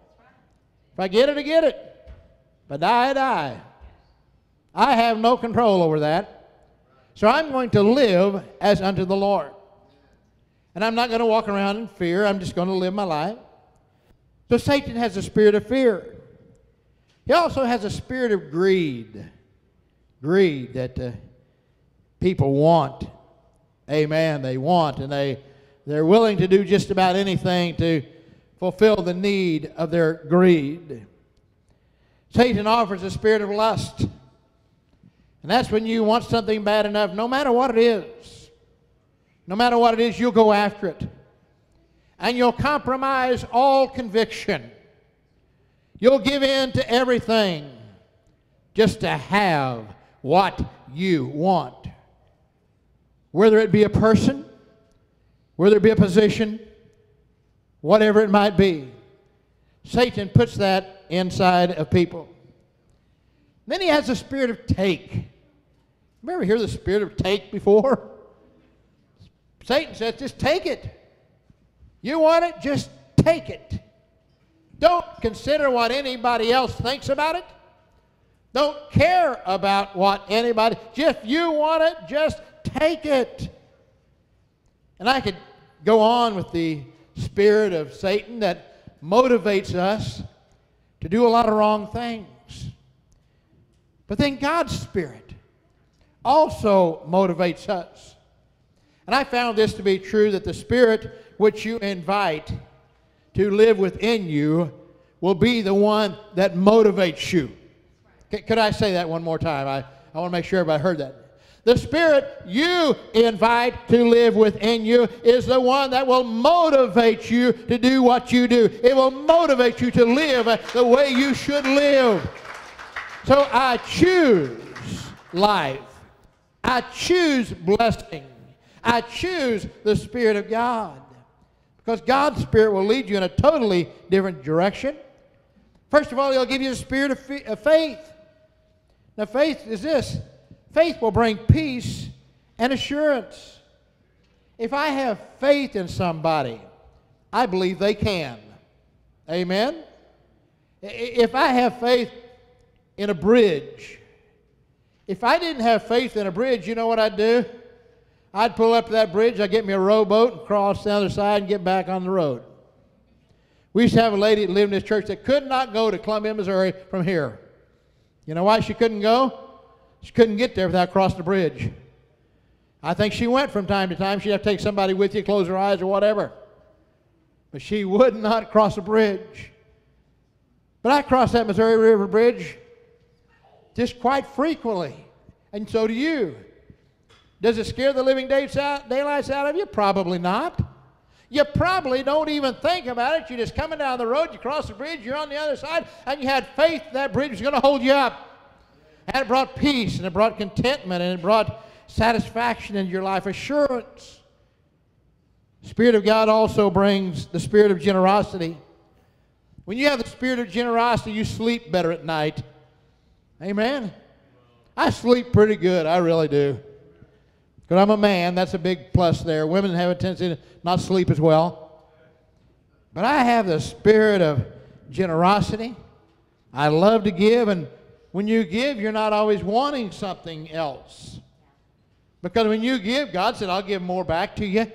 Speaker 9: If I get it, I get it. If I die, I die. I have no control over that. So I'm going to live as unto the Lord. And I'm not going to walk around in fear. I'm just going to live my life. So Satan has a spirit of fear. He also has a spirit of greed. Greed that uh, people want. Amen. They want, and they, they're willing to do just about anything to fulfill the need of their greed. Satan offers a spirit of lust. And that's when you want something bad enough, no matter what it is. No matter what it is, you'll go after it. And you'll compromise all conviction. You'll give in to everything just to have what you want. Whether it be a person, whether it be a position, whatever it might be. Satan puts that inside of people. Then he has the spirit of take. You ever hear the spirit of take before? Satan says, just take it. You want it, just take it. Don't consider what anybody else thinks about it. Don't care about what anybody, if you want it, just take it. And I could go on with the spirit of Satan that motivates us to do a lot of wrong things. But then God's Spirit also motivates us. And I found this to be true, that the Spirit which you invite to live within you will be the one that motivates you. C- could I say that one more time? I, I want to make sure everybody heard that. The Spirit you invite to live within you is the one that will motivate you to do what you do. It will motivate you to live the way you should live. So I choose life. I choose blessing. I choose the Spirit of God. Because God's Spirit will lead you in a totally different direction. First of all, He'll give you the spirit of, fe- of faith. Now, faith is this. Faith will bring peace and assurance. If I have faith in somebody, I believe they can. Amen? If I have faith in a bridge, if I didn't have faith in a bridge, you know what I'd do? I'd pull up to that bridge, I'd get me a rowboat and cross the other side and get back on the road. We used to have a lady that lived in this church that could not go to Columbia, Missouri from here. You know why she couldn't go? She couldn't get there without crossing the bridge. I think she went from time to time. She'd have to take somebody with you, close her eyes or whatever. But she would not cross the bridge. But I cross that Missouri River Bridge just quite frequently. And so do you. Does it scare the living daylights out of you? Probably not. You probably don't even think about it. You're just coming down the road, you cross the bridge, you're on the other side, and you had faith that bridge was going to hold you up. And it brought peace, and it brought contentment, and it brought satisfaction in your life, assurance. The Spirit of God also brings the spirit of generosity. When you have the spirit of generosity, you sleep better at night. Amen? I sleep pretty good, I really do. Because I'm a man, that's a big plus there. Women have a tendency to not sleep as well. But I have the spirit of generosity. I love to give, and when you give, you're not always wanting something else. Because when you give, God said, I'll give more back to you.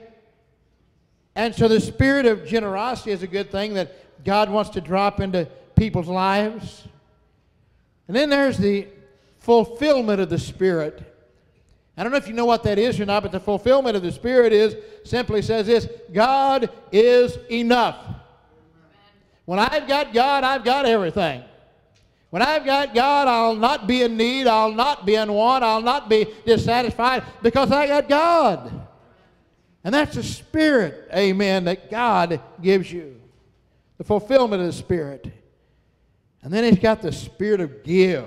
Speaker 9: And so the spirit of generosity is a good thing that God wants to drop into people's lives. And then there's the fulfillment of the Spirit. I don't know if you know what that is or not, but the fulfillment of the Spirit is, simply says this, God is enough. When I've got God, I've got everything. When I've got God, I'll not be in need, I'll not be in want, I'll not be dissatisfied because I got God. And that's the Spirit, amen, that God gives you. The fulfillment of the Spirit. And then He's got the Spirit of give.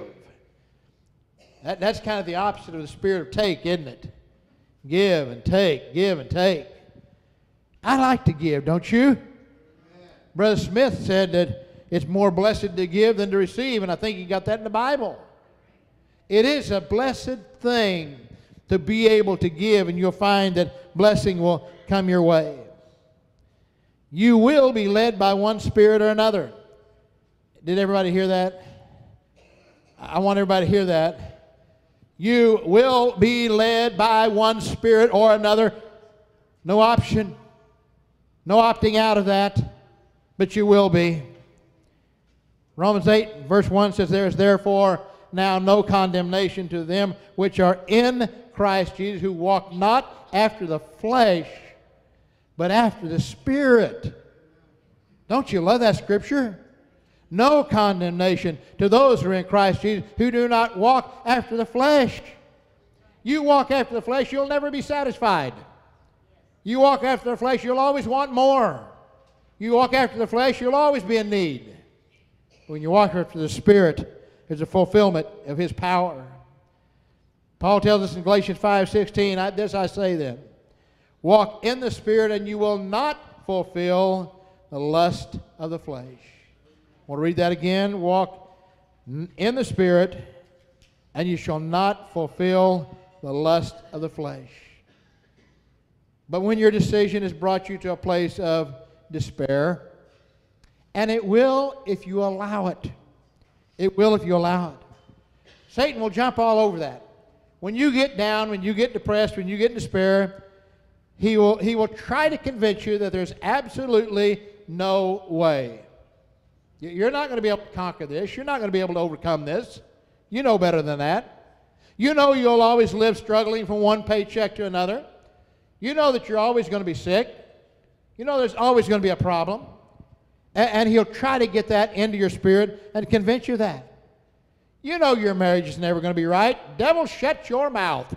Speaker 9: That, that's kind of the opposite of the spirit of take, isn't it? Give and take, give and take. I like to give, don't you? Amen. Brother Smith said that it's more blessed to give than to receive, and I think he got that in the Bible. It is a blessed thing to be able to give, and you'll find that blessing will come your way. You will be led by one spirit or another. Did everybody hear that? I want everybody to hear that. You will be led by one spirit or another. No option. No opting out of that. But you will be. Romans eight, verse one says, there is therefore now no condemnation to them which are in Christ Jesus, who walk not after the flesh, but after the Spirit. Don't you love that scripture? No condemnation to those who are in Christ Jesus, who do not walk after the flesh. You walk after the flesh, you'll never be satisfied. You walk after the flesh, you'll always want more. You walk after the flesh, you'll always be in need. When you walk after the Spirit, there's a fulfillment of His power. Paul tells us in Galatians five sixteen, I, this I say then, walk in the Spirit and you will not fulfill the lust of the flesh. I want to read that again. Walk in the Spirit, and you shall not fulfill the lust of the flesh. But when your decision has brought you to a place of despair, and it will if you allow it. It will if you allow it. Satan will jump all over that. When you get down, when you get depressed, when you get in despair, he will, he will try to convince you that there's absolutely no way. You're not going to be able to conquer this. You're not going to be able to overcome this. You know better than that. You know you'll always live struggling from one paycheck to another. You know that you're always going to be sick. You know there's always going to be a problem. And, and he'll try to get that into your spirit and convince you that. You know your marriage is never going to be right. Devil, shut your mouth.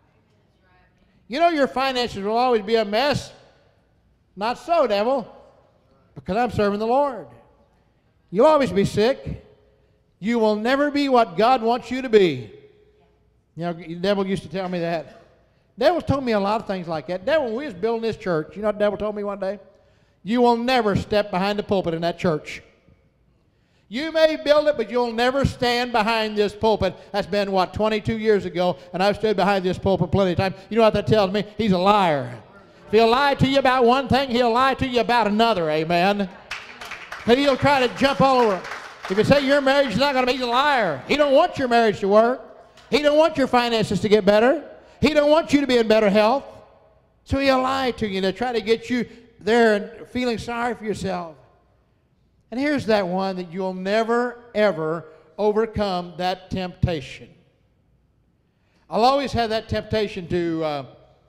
Speaker 9: You know your finances will always be a mess. Not so, devil, because I'm serving the Lord. You'll always be sick. You will never be what God wants you to be. You know, the devil used to tell me that. The devil told me a lot of things like that. The devil, when we was building this church, you know what the devil told me one day? you will never step behind the pulpit in that church. You may build it, but you'll never stand behind this pulpit. That's been, what, twenty-two years ago, and I've stood behind this pulpit plenty of times. You know what that tells me? He's a liar. If he'll lie to you about one thing, he'll lie to you about another, amen? But he'll try to jump all over. If you say your marriage is not going to be, he's a liar. He don't want your marriage to work. He don't want your finances to get better. He don't want you to be in better health. So he'll lie to you to try to get you there and feeling sorry for yourself. And here's that one that you'll never, ever overcome that temptation. I'll always have that temptation to, uh,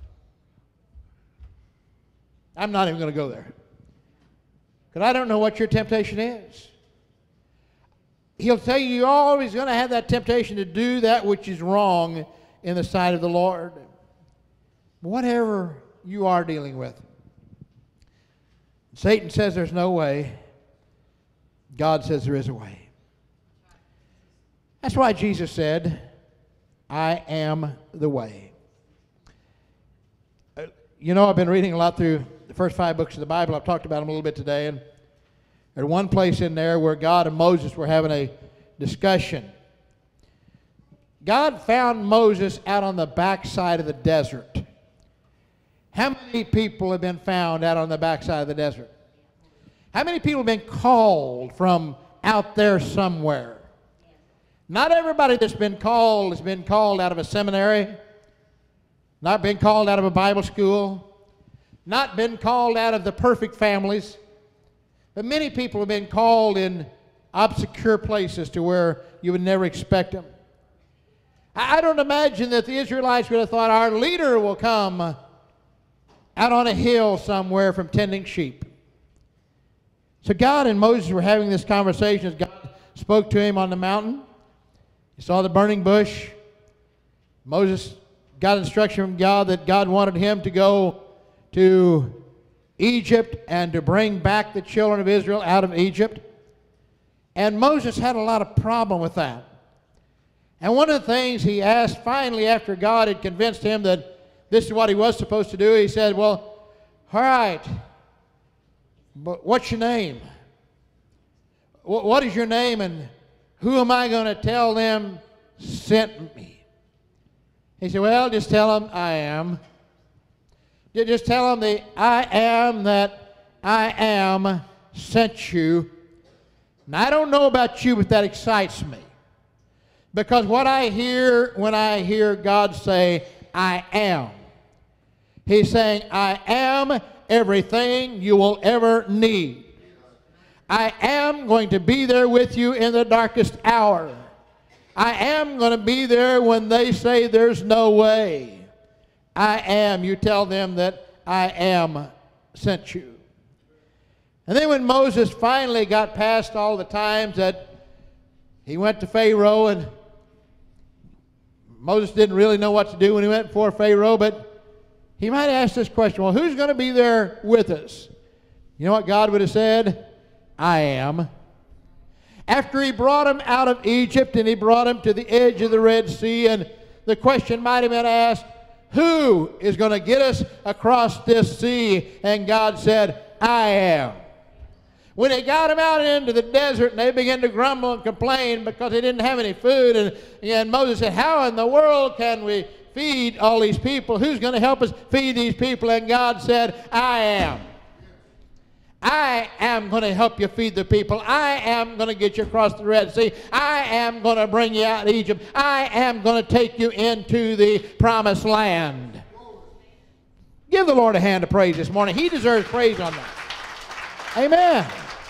Speaker 9: I'm not even going to go there. Because I don't know what your temptation is. He'll tell you you're always going to have that temptation to do that which is wrong in the sight of the Lord. Whatever you are dealing with. Satan says there's no way. God says there is a way. That's why Jesus said, I am the way. Uh, you know, I've been reading a lot through the first five books of the Bible. I've talked about them a little bit today. And there's one place in there where God and Moses were having a discussion. God found Moses out on the backside of the desert. How many people have been found out on the backside of the desert? How many people have been called from out there somewhere? Not everybody that's been called has been called out of a seminary, not been called out of a Bible school, not been called out of the perfect families, but many people have been called in obscure places to where you would never expect them. I don't imagine that the Israelites would have thought our leader will come out on a hill somewhere from tending sheep. So God and Moses were having this conversation as God spoke to him on the mountain. He saw the burning bush. Moses got instruction from God that God wanted him to go to Egypt and to bring back the children of Israel out of Egypt. And Moses had a lot of problem with that. And one of the things he asked finally after God had convinced him that this is what he was supposed to do, he said, well, all right, but what's your name? What is your name, and who am I going to tell them sent me? He said, well, just tell them I am. Just tell them the I am that I am sent you. Now, I don't know about you, but that excites me. Because what I hear when I hear God say, I am, He's saying, I am everything you will ever need. I am going to be there with you in the darkest hour. I am going to be there when they say there's no way. I am. You tell them that I am sent you. And then when Moses finally got past all the times that he went to Pharaoh, and Moses didn't really know what to do when he went before Pharaoh, but he might ask this question, well, who's going to be there with us? You know what God would have said? I am. After he brought him out of Egypt and he brought him to the edge of the Red Sea, and the question might have been asked, who is going to get us across this sea? And God said, I am. When they got him out into the desert and they began to grumble and complain because they didn't have any food, and, and Moses said, how in the world can we feed all these people? Who's going to help us feed these people? And God said, I am. I am going to help you feed the people. I am going to get you across the Red Sea. I am going to bring you out of Egypt. I am going to take you into the promised land. Give the Lord a hand of praise this morning. He deserves praise on that. Amen.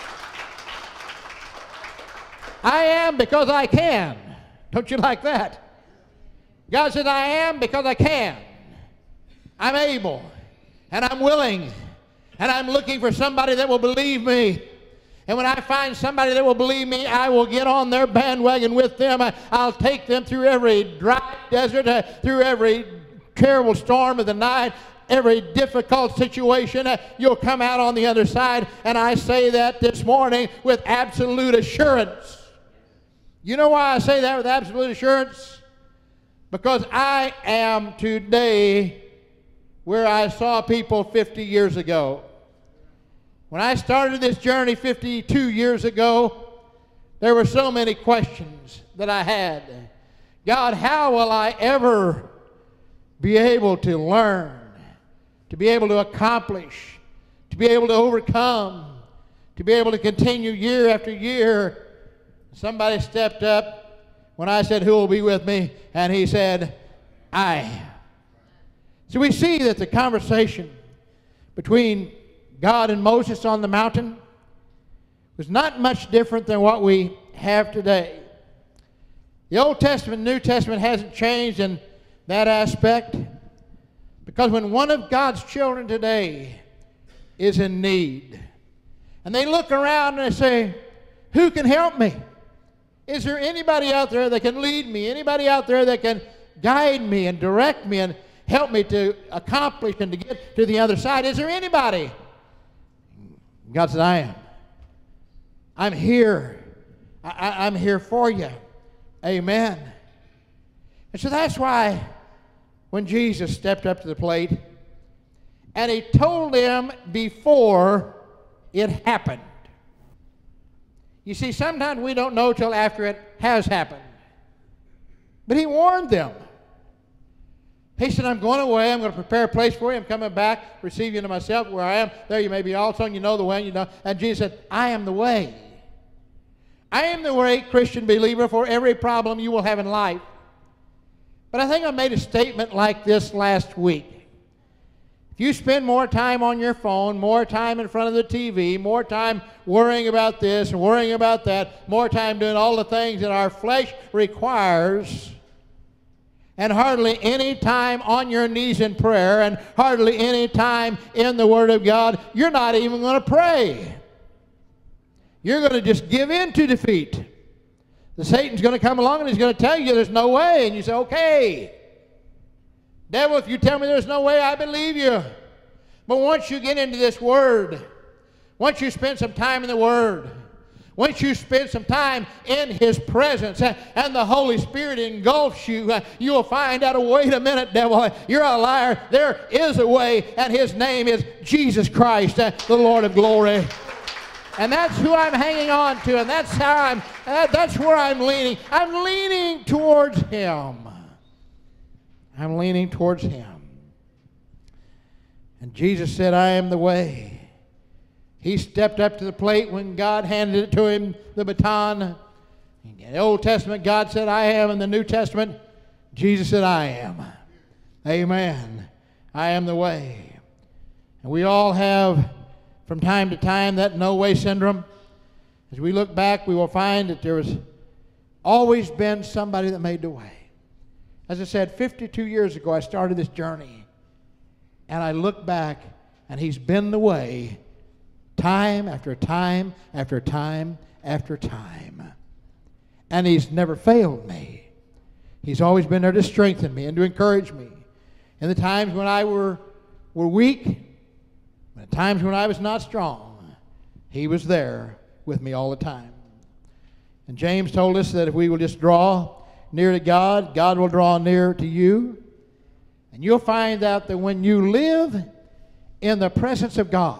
Speaker 9: I am because I can. Don't you like that? God says, I am because I can. I'm able, and I'm willing, and I'm looking for somebody that will believe me. And when I find somebody that will believe me, I will get on their bandwagon with them. I, I'll take them through every dry desert, uh, through every terrible storm of the night, every difficult situation. Uh, you'll come out on the other side, and I say that this morning with absolute assurance. You know why I say that with absolute assurance? Because I am today where I saw people fifty years ago. When I started this journey fifty-two years ago, there were so many questions that I had. God, how will I ever be able to learn, to be able to accomplish, to be able to overcome, to be able to continue year after year? Somebody stepped up when I said, who will be with me? And he said, I. So we see that the conversation between God and Moses on the mountain was not much different than what we have today. The Old Testament and New Testament hasn't changed in that aspect, because when one of God's children today is in need, and they look around and they say, who can help me? Is there anybody out there that can lead me? Anybody out there that can guide me and direct me and help me to accomplish and to get to the other side? Is there anybody? God said, I am. I'm here. I, I, I'm here for you. Amen. And so that's why when Jesus stepped up to the plate and he told them before it happened. You see, sometimes we don't know till after it has happened. But he warned them. He said, I'm going away. I'm going to prepare a place for you. I'm coming back, receive you to myself where I am. There you may be also, and you know the way. You know. And Jesus said, I am the way. I am the way, Christian believer, for every problem you will have in life. But I think I made a statement like this last week. If you spend more time on your phone, more time in front of the T V, more time worrying about this and worrying about that, more time doing all the things that our flesh requires, and hardly any time on your knees in prayer, and hardly any time in the Word of God, you're not even going to pray. You're going to just give in to defeat. The Satan's going to come along and he's going to tell you there's no way. And you say, okay. Devil, if you tell me there's no way, I believe you. But once you get into this Word, once you spend some time in the Word, once you spend some time in His presence uh, and the Holy Spirit engulfs you, uh, you will find out, oh, wait a minute, devil, you're a liar. There is a way, and His name is Jesus Christ, uh, the Lord of glory. And that's who I'm hanging on to, and that's how I'm, uh, that's where I'm leaning. I'm leaning towards Him. I'm leaning towards Him. And Jesus said, I am the way. He stepped up to the plate when God handed it to him, the baton. In the Old Testament, God said, I am. In the New Testament, Jesus said, I am. Amen. I am the way. And we all have, from time to time, that no-way syndrome. As we look back, we will find that there has always been somebody that made the way. As I said, fifty-two years ago, I started this journey. And I look back, and He's been the way time after time after time after time. And He's never failed me. He's always been there to strengthen me and to encourage me. In the times when I were, were weak, in the times when I was not strong, He was there with me all the time. And James told us that if we will just draw near to God, God will draw near to you. And you'll find out that when you live in the presence of God,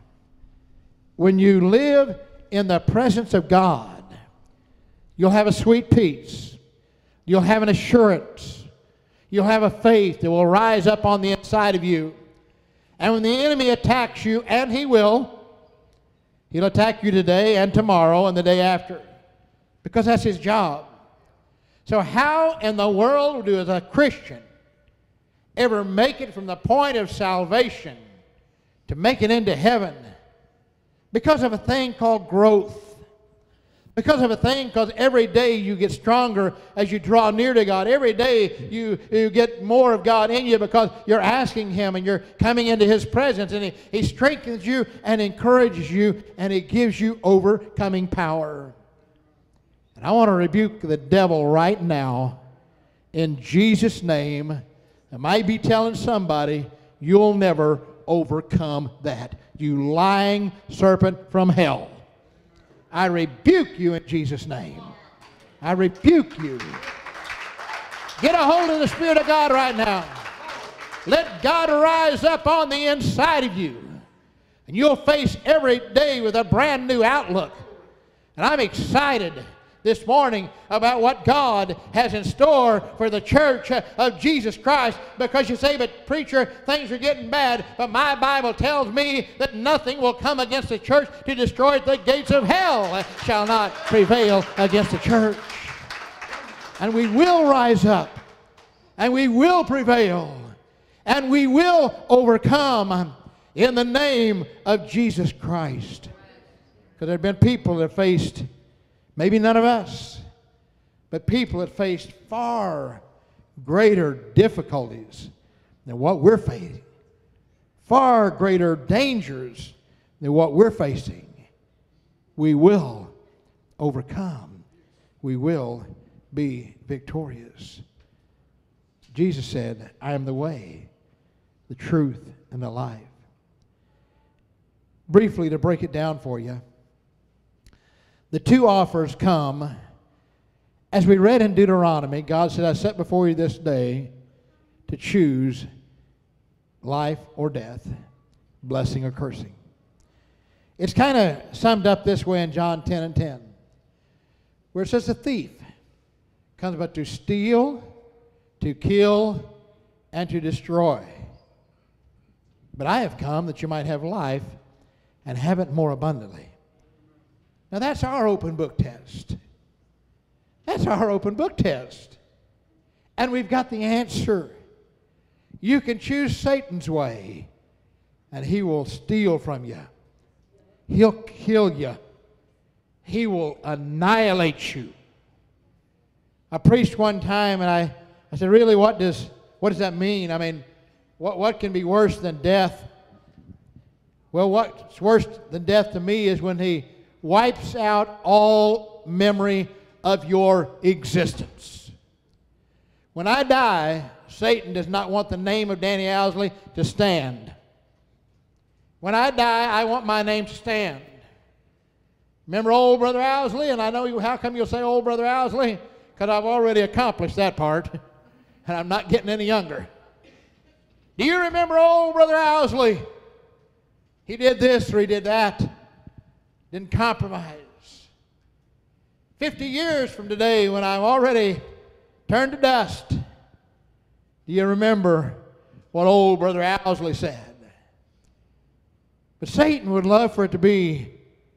Speaker 9: when you live in the presence of God, you'll have a sweet peace. You'll have an assurance. You'll have a faith that will rise up on the inside of you. And when the enemy attacks you, and he will, he'll attack you today and tomorrow and the day after, because that's his job. So how in the world do, as a Christian, ever make it from the point of salvation to make it into heaven? Because of a thing called growth. Because of a thing, because every day you get stronger as you draw near to God. Every day you, you get more of God in you because you're asking Him and you're coming into His presence. And He, he strengthens you and encourages you, and He gives you overcoming power. And I want to rebuke the devil right now in Jesus' name. I might be telling somebody, you'll never overcome that. You lying serpent from hell. I rebuke you in Jesus' name. I rebuke you. Get a hold of the Spirit of God right now. Let God rise up on the inside of you. And you'll face every day with a brand new outlook. And I'm excited this morning about what God has in store for the church of Jesus Christ, because you say, but preacher, things are getting bad. But my Bible tells me that nothing will come against the church to destroy it. The gates of hell shall not prevail against the church. And we will rise up, and we will prevail, and we will overcome in the name of Jesus Christ. Because there have been people that faced, maybe none of us, but people that faced far greater difficulties than what we're facing, far greater dangers than what we're facing. We will overcome. We will be victorious. Jesus said, I am the way, the truth, and the life. Briefly, to break it down for you, the two offers come, as we read in Deuteronomy. God said, I set before you this day to choose life or death, blessing or cursing. It's kind of summed up this way in John ten and ten, where it says the thief comes but to steal, to kill, and to destroy. But I have come that you might have life and have it more abundantly. Now that's our open book test. That's our open book test. And we've got the answer. You can choose Satan's way, and he will steal from you. He'll kill you. He will annihilate you. I preached one time, and I, I said, really, what does, what does that mean? I mean, what, what can be worse than death? Well, what's worse than death to me is when he wipes out all memory of your existence. When I die, Satan does not want the name of Danny Owsley to stand. When I die, I want my name to stand. Remember old Brother Owsley? And I know you, how come you'll say old Brother Owsley? Because I've already accomplished that part, and I'm not getting any younger. Do you remember old Brother Owsley? He did this or he did that. Didn't compromise. Fifty years from today, when I'm already turned to dust, do you remember what old Brother Owsley said? But Satan would love for it to be,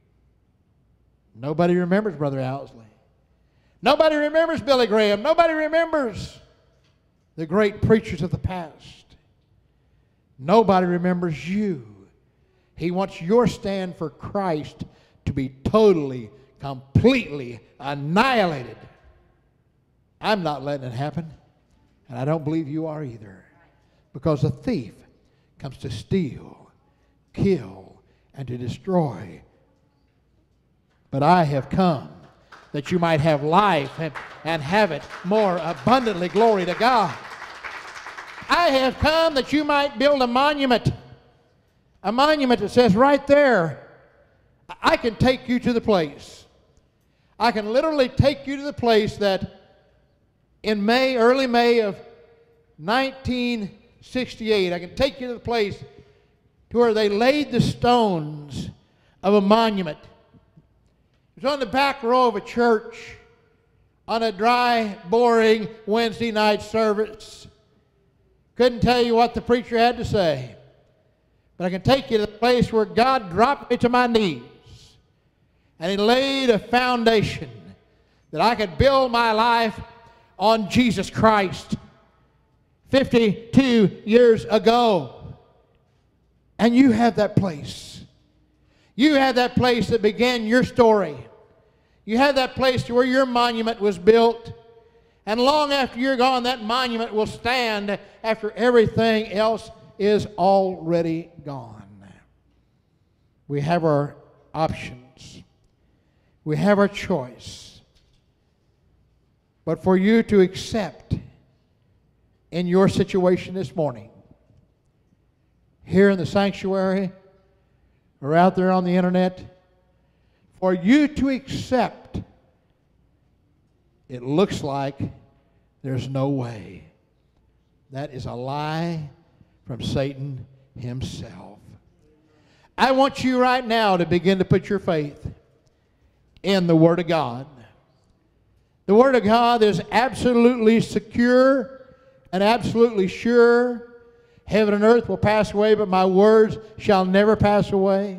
Speaker 9: nobody remembers Brother Owsley. Nobody remembers Billy Graham. Nobody remembers the great preachers of the past. Nobody remembers you. He wants your stand for Christ to be totally, completely annihilated. I'm not letting it happen, and I don't believe you are either. Because the thief comes to steal, kill, and to destroy. But I have come that you might have life and, and have it more abundantly. Glory to God. I have come that you might build a monument. A monument that says right there, I can take you to the place. I can literally take you to the place that in May, early May of nineteen sixty-eight, I can take you to the place to where they laid the stones of a monument. It was on the back row of a church on a dry, boring Wednesday night service. Couldn't tell you what the preacher had to say. But I can take you to the place where God dropped me to my knees. And he laid a foundation that I could build my life on Jesus Christ. fifty-two years ago. And you have that place. You had that place that began your story. You had that place to where your monument was built. And long after you're gone, that monument will stand after everything else is already gone. We have our options. We have our choice. But for you to accept in your situation this morning, here in the sanctuary, or out there on the internet, for you to accept, it looks like there's no way. That is a lie from Satan himself. I want you right now to begin to put your faith in the Word of God. The Word of God is absolutely secure and absolutely sure. Heaven and earth will pass away, but my words shall never pass away.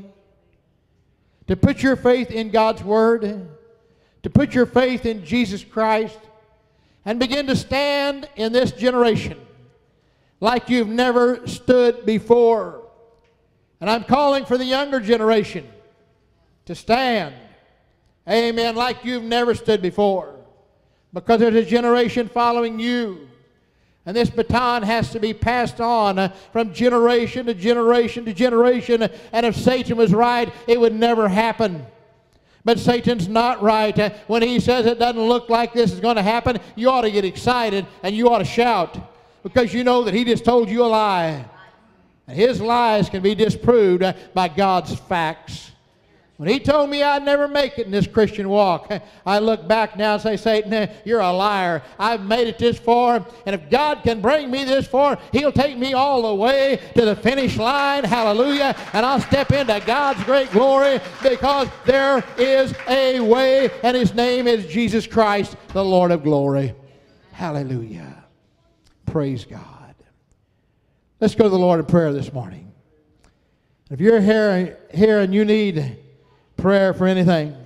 Speaker 9: To put your faith in God's Word, to put your faith in Jesus Christ, and begin to stand in this generation like you've never stood before. And I'm calling for the younger generation to stand, amen, like you've never stood before. Because there's a generation following you. And this baton has to be passed on uh, from generation to generation to generation. And if Satan was right, it would never happen. But Satan's not right. Uh, when he says it doesn't look like this is going to happen, you ought to get excited and you ought to shout. Because you know that he just told you a lie. And his lies can be disproved uh, by God's facts. When he told me I'd never make it in this Christian walk, I look back now and say, Satan, you're a liar. I've made it this far, and if God can bring me this far, he'll take me all the way to the finish line. Hallelujah. And I'll step into God's great glory because there is a way, and his name is Jesus Christ, the Lord of glory. Hallelujah. Praise God. Let's go to the Lord in prayer this morning. If you're here, here and you need prayer for anything.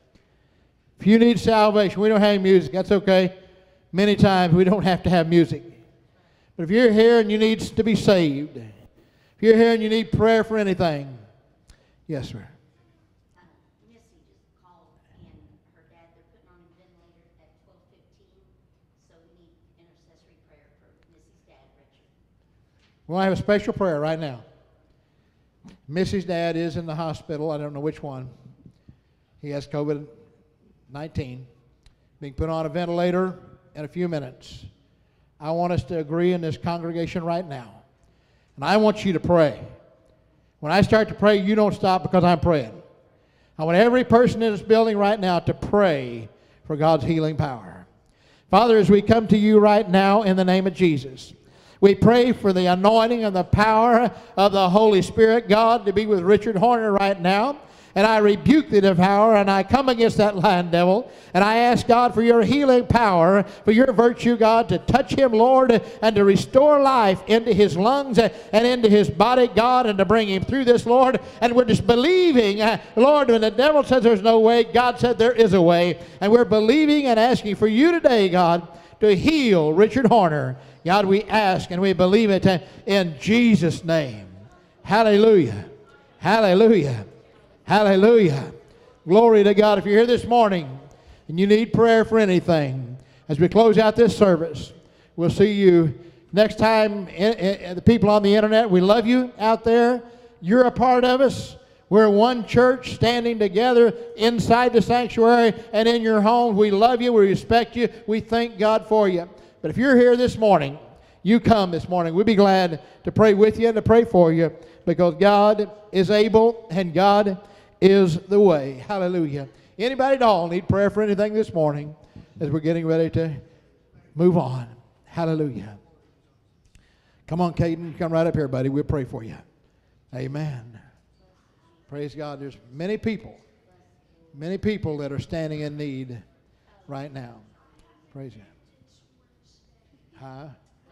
Speaker 9: If you need salvation, we don't have music. That's okay. Many times we don't have to have music. But if you're here and you need to be saved, if you're here and you need prayer for anything, yes, sir.
Speaker 3: Uh, Missy just called and her dad, they're putting on a ventilator at twelve fifteen, so we need intercessory prayer for Missy's dad, Richard.
Speaker 9: Well, I have a special prayer right now. Missy's dad is in the hospital. I don't know which one. He has COVID nineteen, being put on a ventilator in a few minutes. I want us to agree in this congregation right now. And I want you to pray. When I start to pray, you don't stop because I'm praying. I want every person in this building right now to pray for God's healing power. Father, as we come to you right now in the name of Jesus, we pray for the anointing and the power of the Holy Spirit, God, to be with Richard Horner right now. And I rebuke the devourer, and I come against that lying devil. And I ask, God, for your healing power, for your virtue, God, to touch him, Lord, and to restore life into his lungs and into his body, God, and to bring him through this, Lord. And we're just believing, uh, Lord, when the devil says there's no way, God said there is a way. And we're believing and asking for you today, God, to heal Richard Horner. God, we ask and we believe it uh, in Jesus' name. Hallelujah. Hallelujah. Hallelujah. Glory to God. If you're here this morning and you need prayer for anything, as we close out this service, we'll see you next time. In, in, the people on the internet, we love you out there. You're a part of us. We're one church standing together inside the sanctuary and in your home. We love you. We respect you. We thank God for you. But if you're here this morning, you come this morning. We'd be glad to pray with you and to pray for you because God is able and God is the way. Hallelujah. Anybody at all need prayer for anything this morning as we're getting ready to move on? Hallelujah. Come on, Caden. Come right up here, buddy. We'll pray for you. Amen. Praise God. There's many people, many people that are standing in need right now. Praise God. Huh?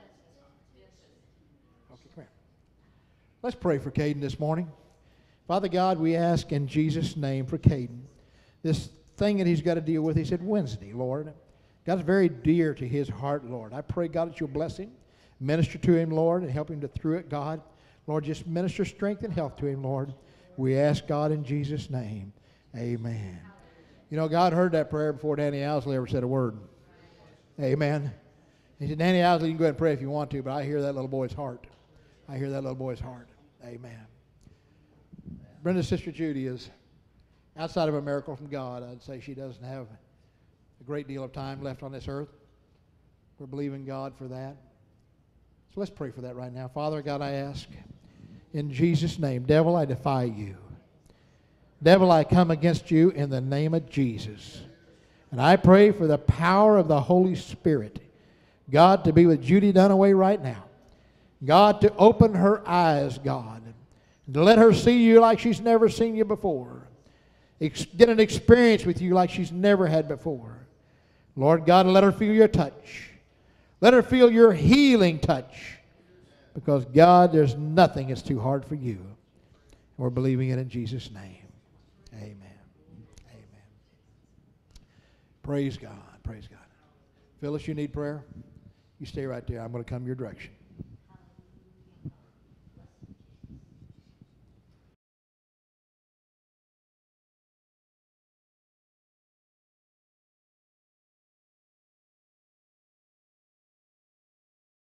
Speaker 9: Okay, come here. Let's pray for Caden this morning. Father God, we ask in Jesus' name for Caden. This thing that he's got to deal with, he said Wednesday, Lord. God's very dear to his heart, Lord. I pray, God, that you'll bless him. Minister to him, Lord, and help him to through it, God. Lord, just minister strength and health to him, Lord. We ask, God, in Jesus' name. Amen. You know, God heard that prayer before Danny Owsley ever said a word. Amen. He said, Danny Owsley, you can go ahead and pray if you want to, but I hear that little boy's heart. I hear that little boy's heart. Amen. Brenda's sister Judy is outside of a miracle from God. I'd say she doesn't have a great deal of time left on this earth. We're believing God for that. So let's pray for that right now. Father God, I ask in Jesus' name, devil, I defy you. Devil, I come against you in the name of Jesus. And I pray for the power of the Holy Spirit, God, to be with Judy Dunaway right now. God, to open her eyes, God, Let her see you like she's never seen you before. Ex- get an experience with you like she's never had before. Lord God, let her feel your touch. Let her feel your healing touch. Because, God, there's nothing that's too hard for you. We're believing it in Jesus' name. Amen. Amen. Praise God. Praise God. Phyllis, you need prayer? You stay right there. I'm going to come your direction.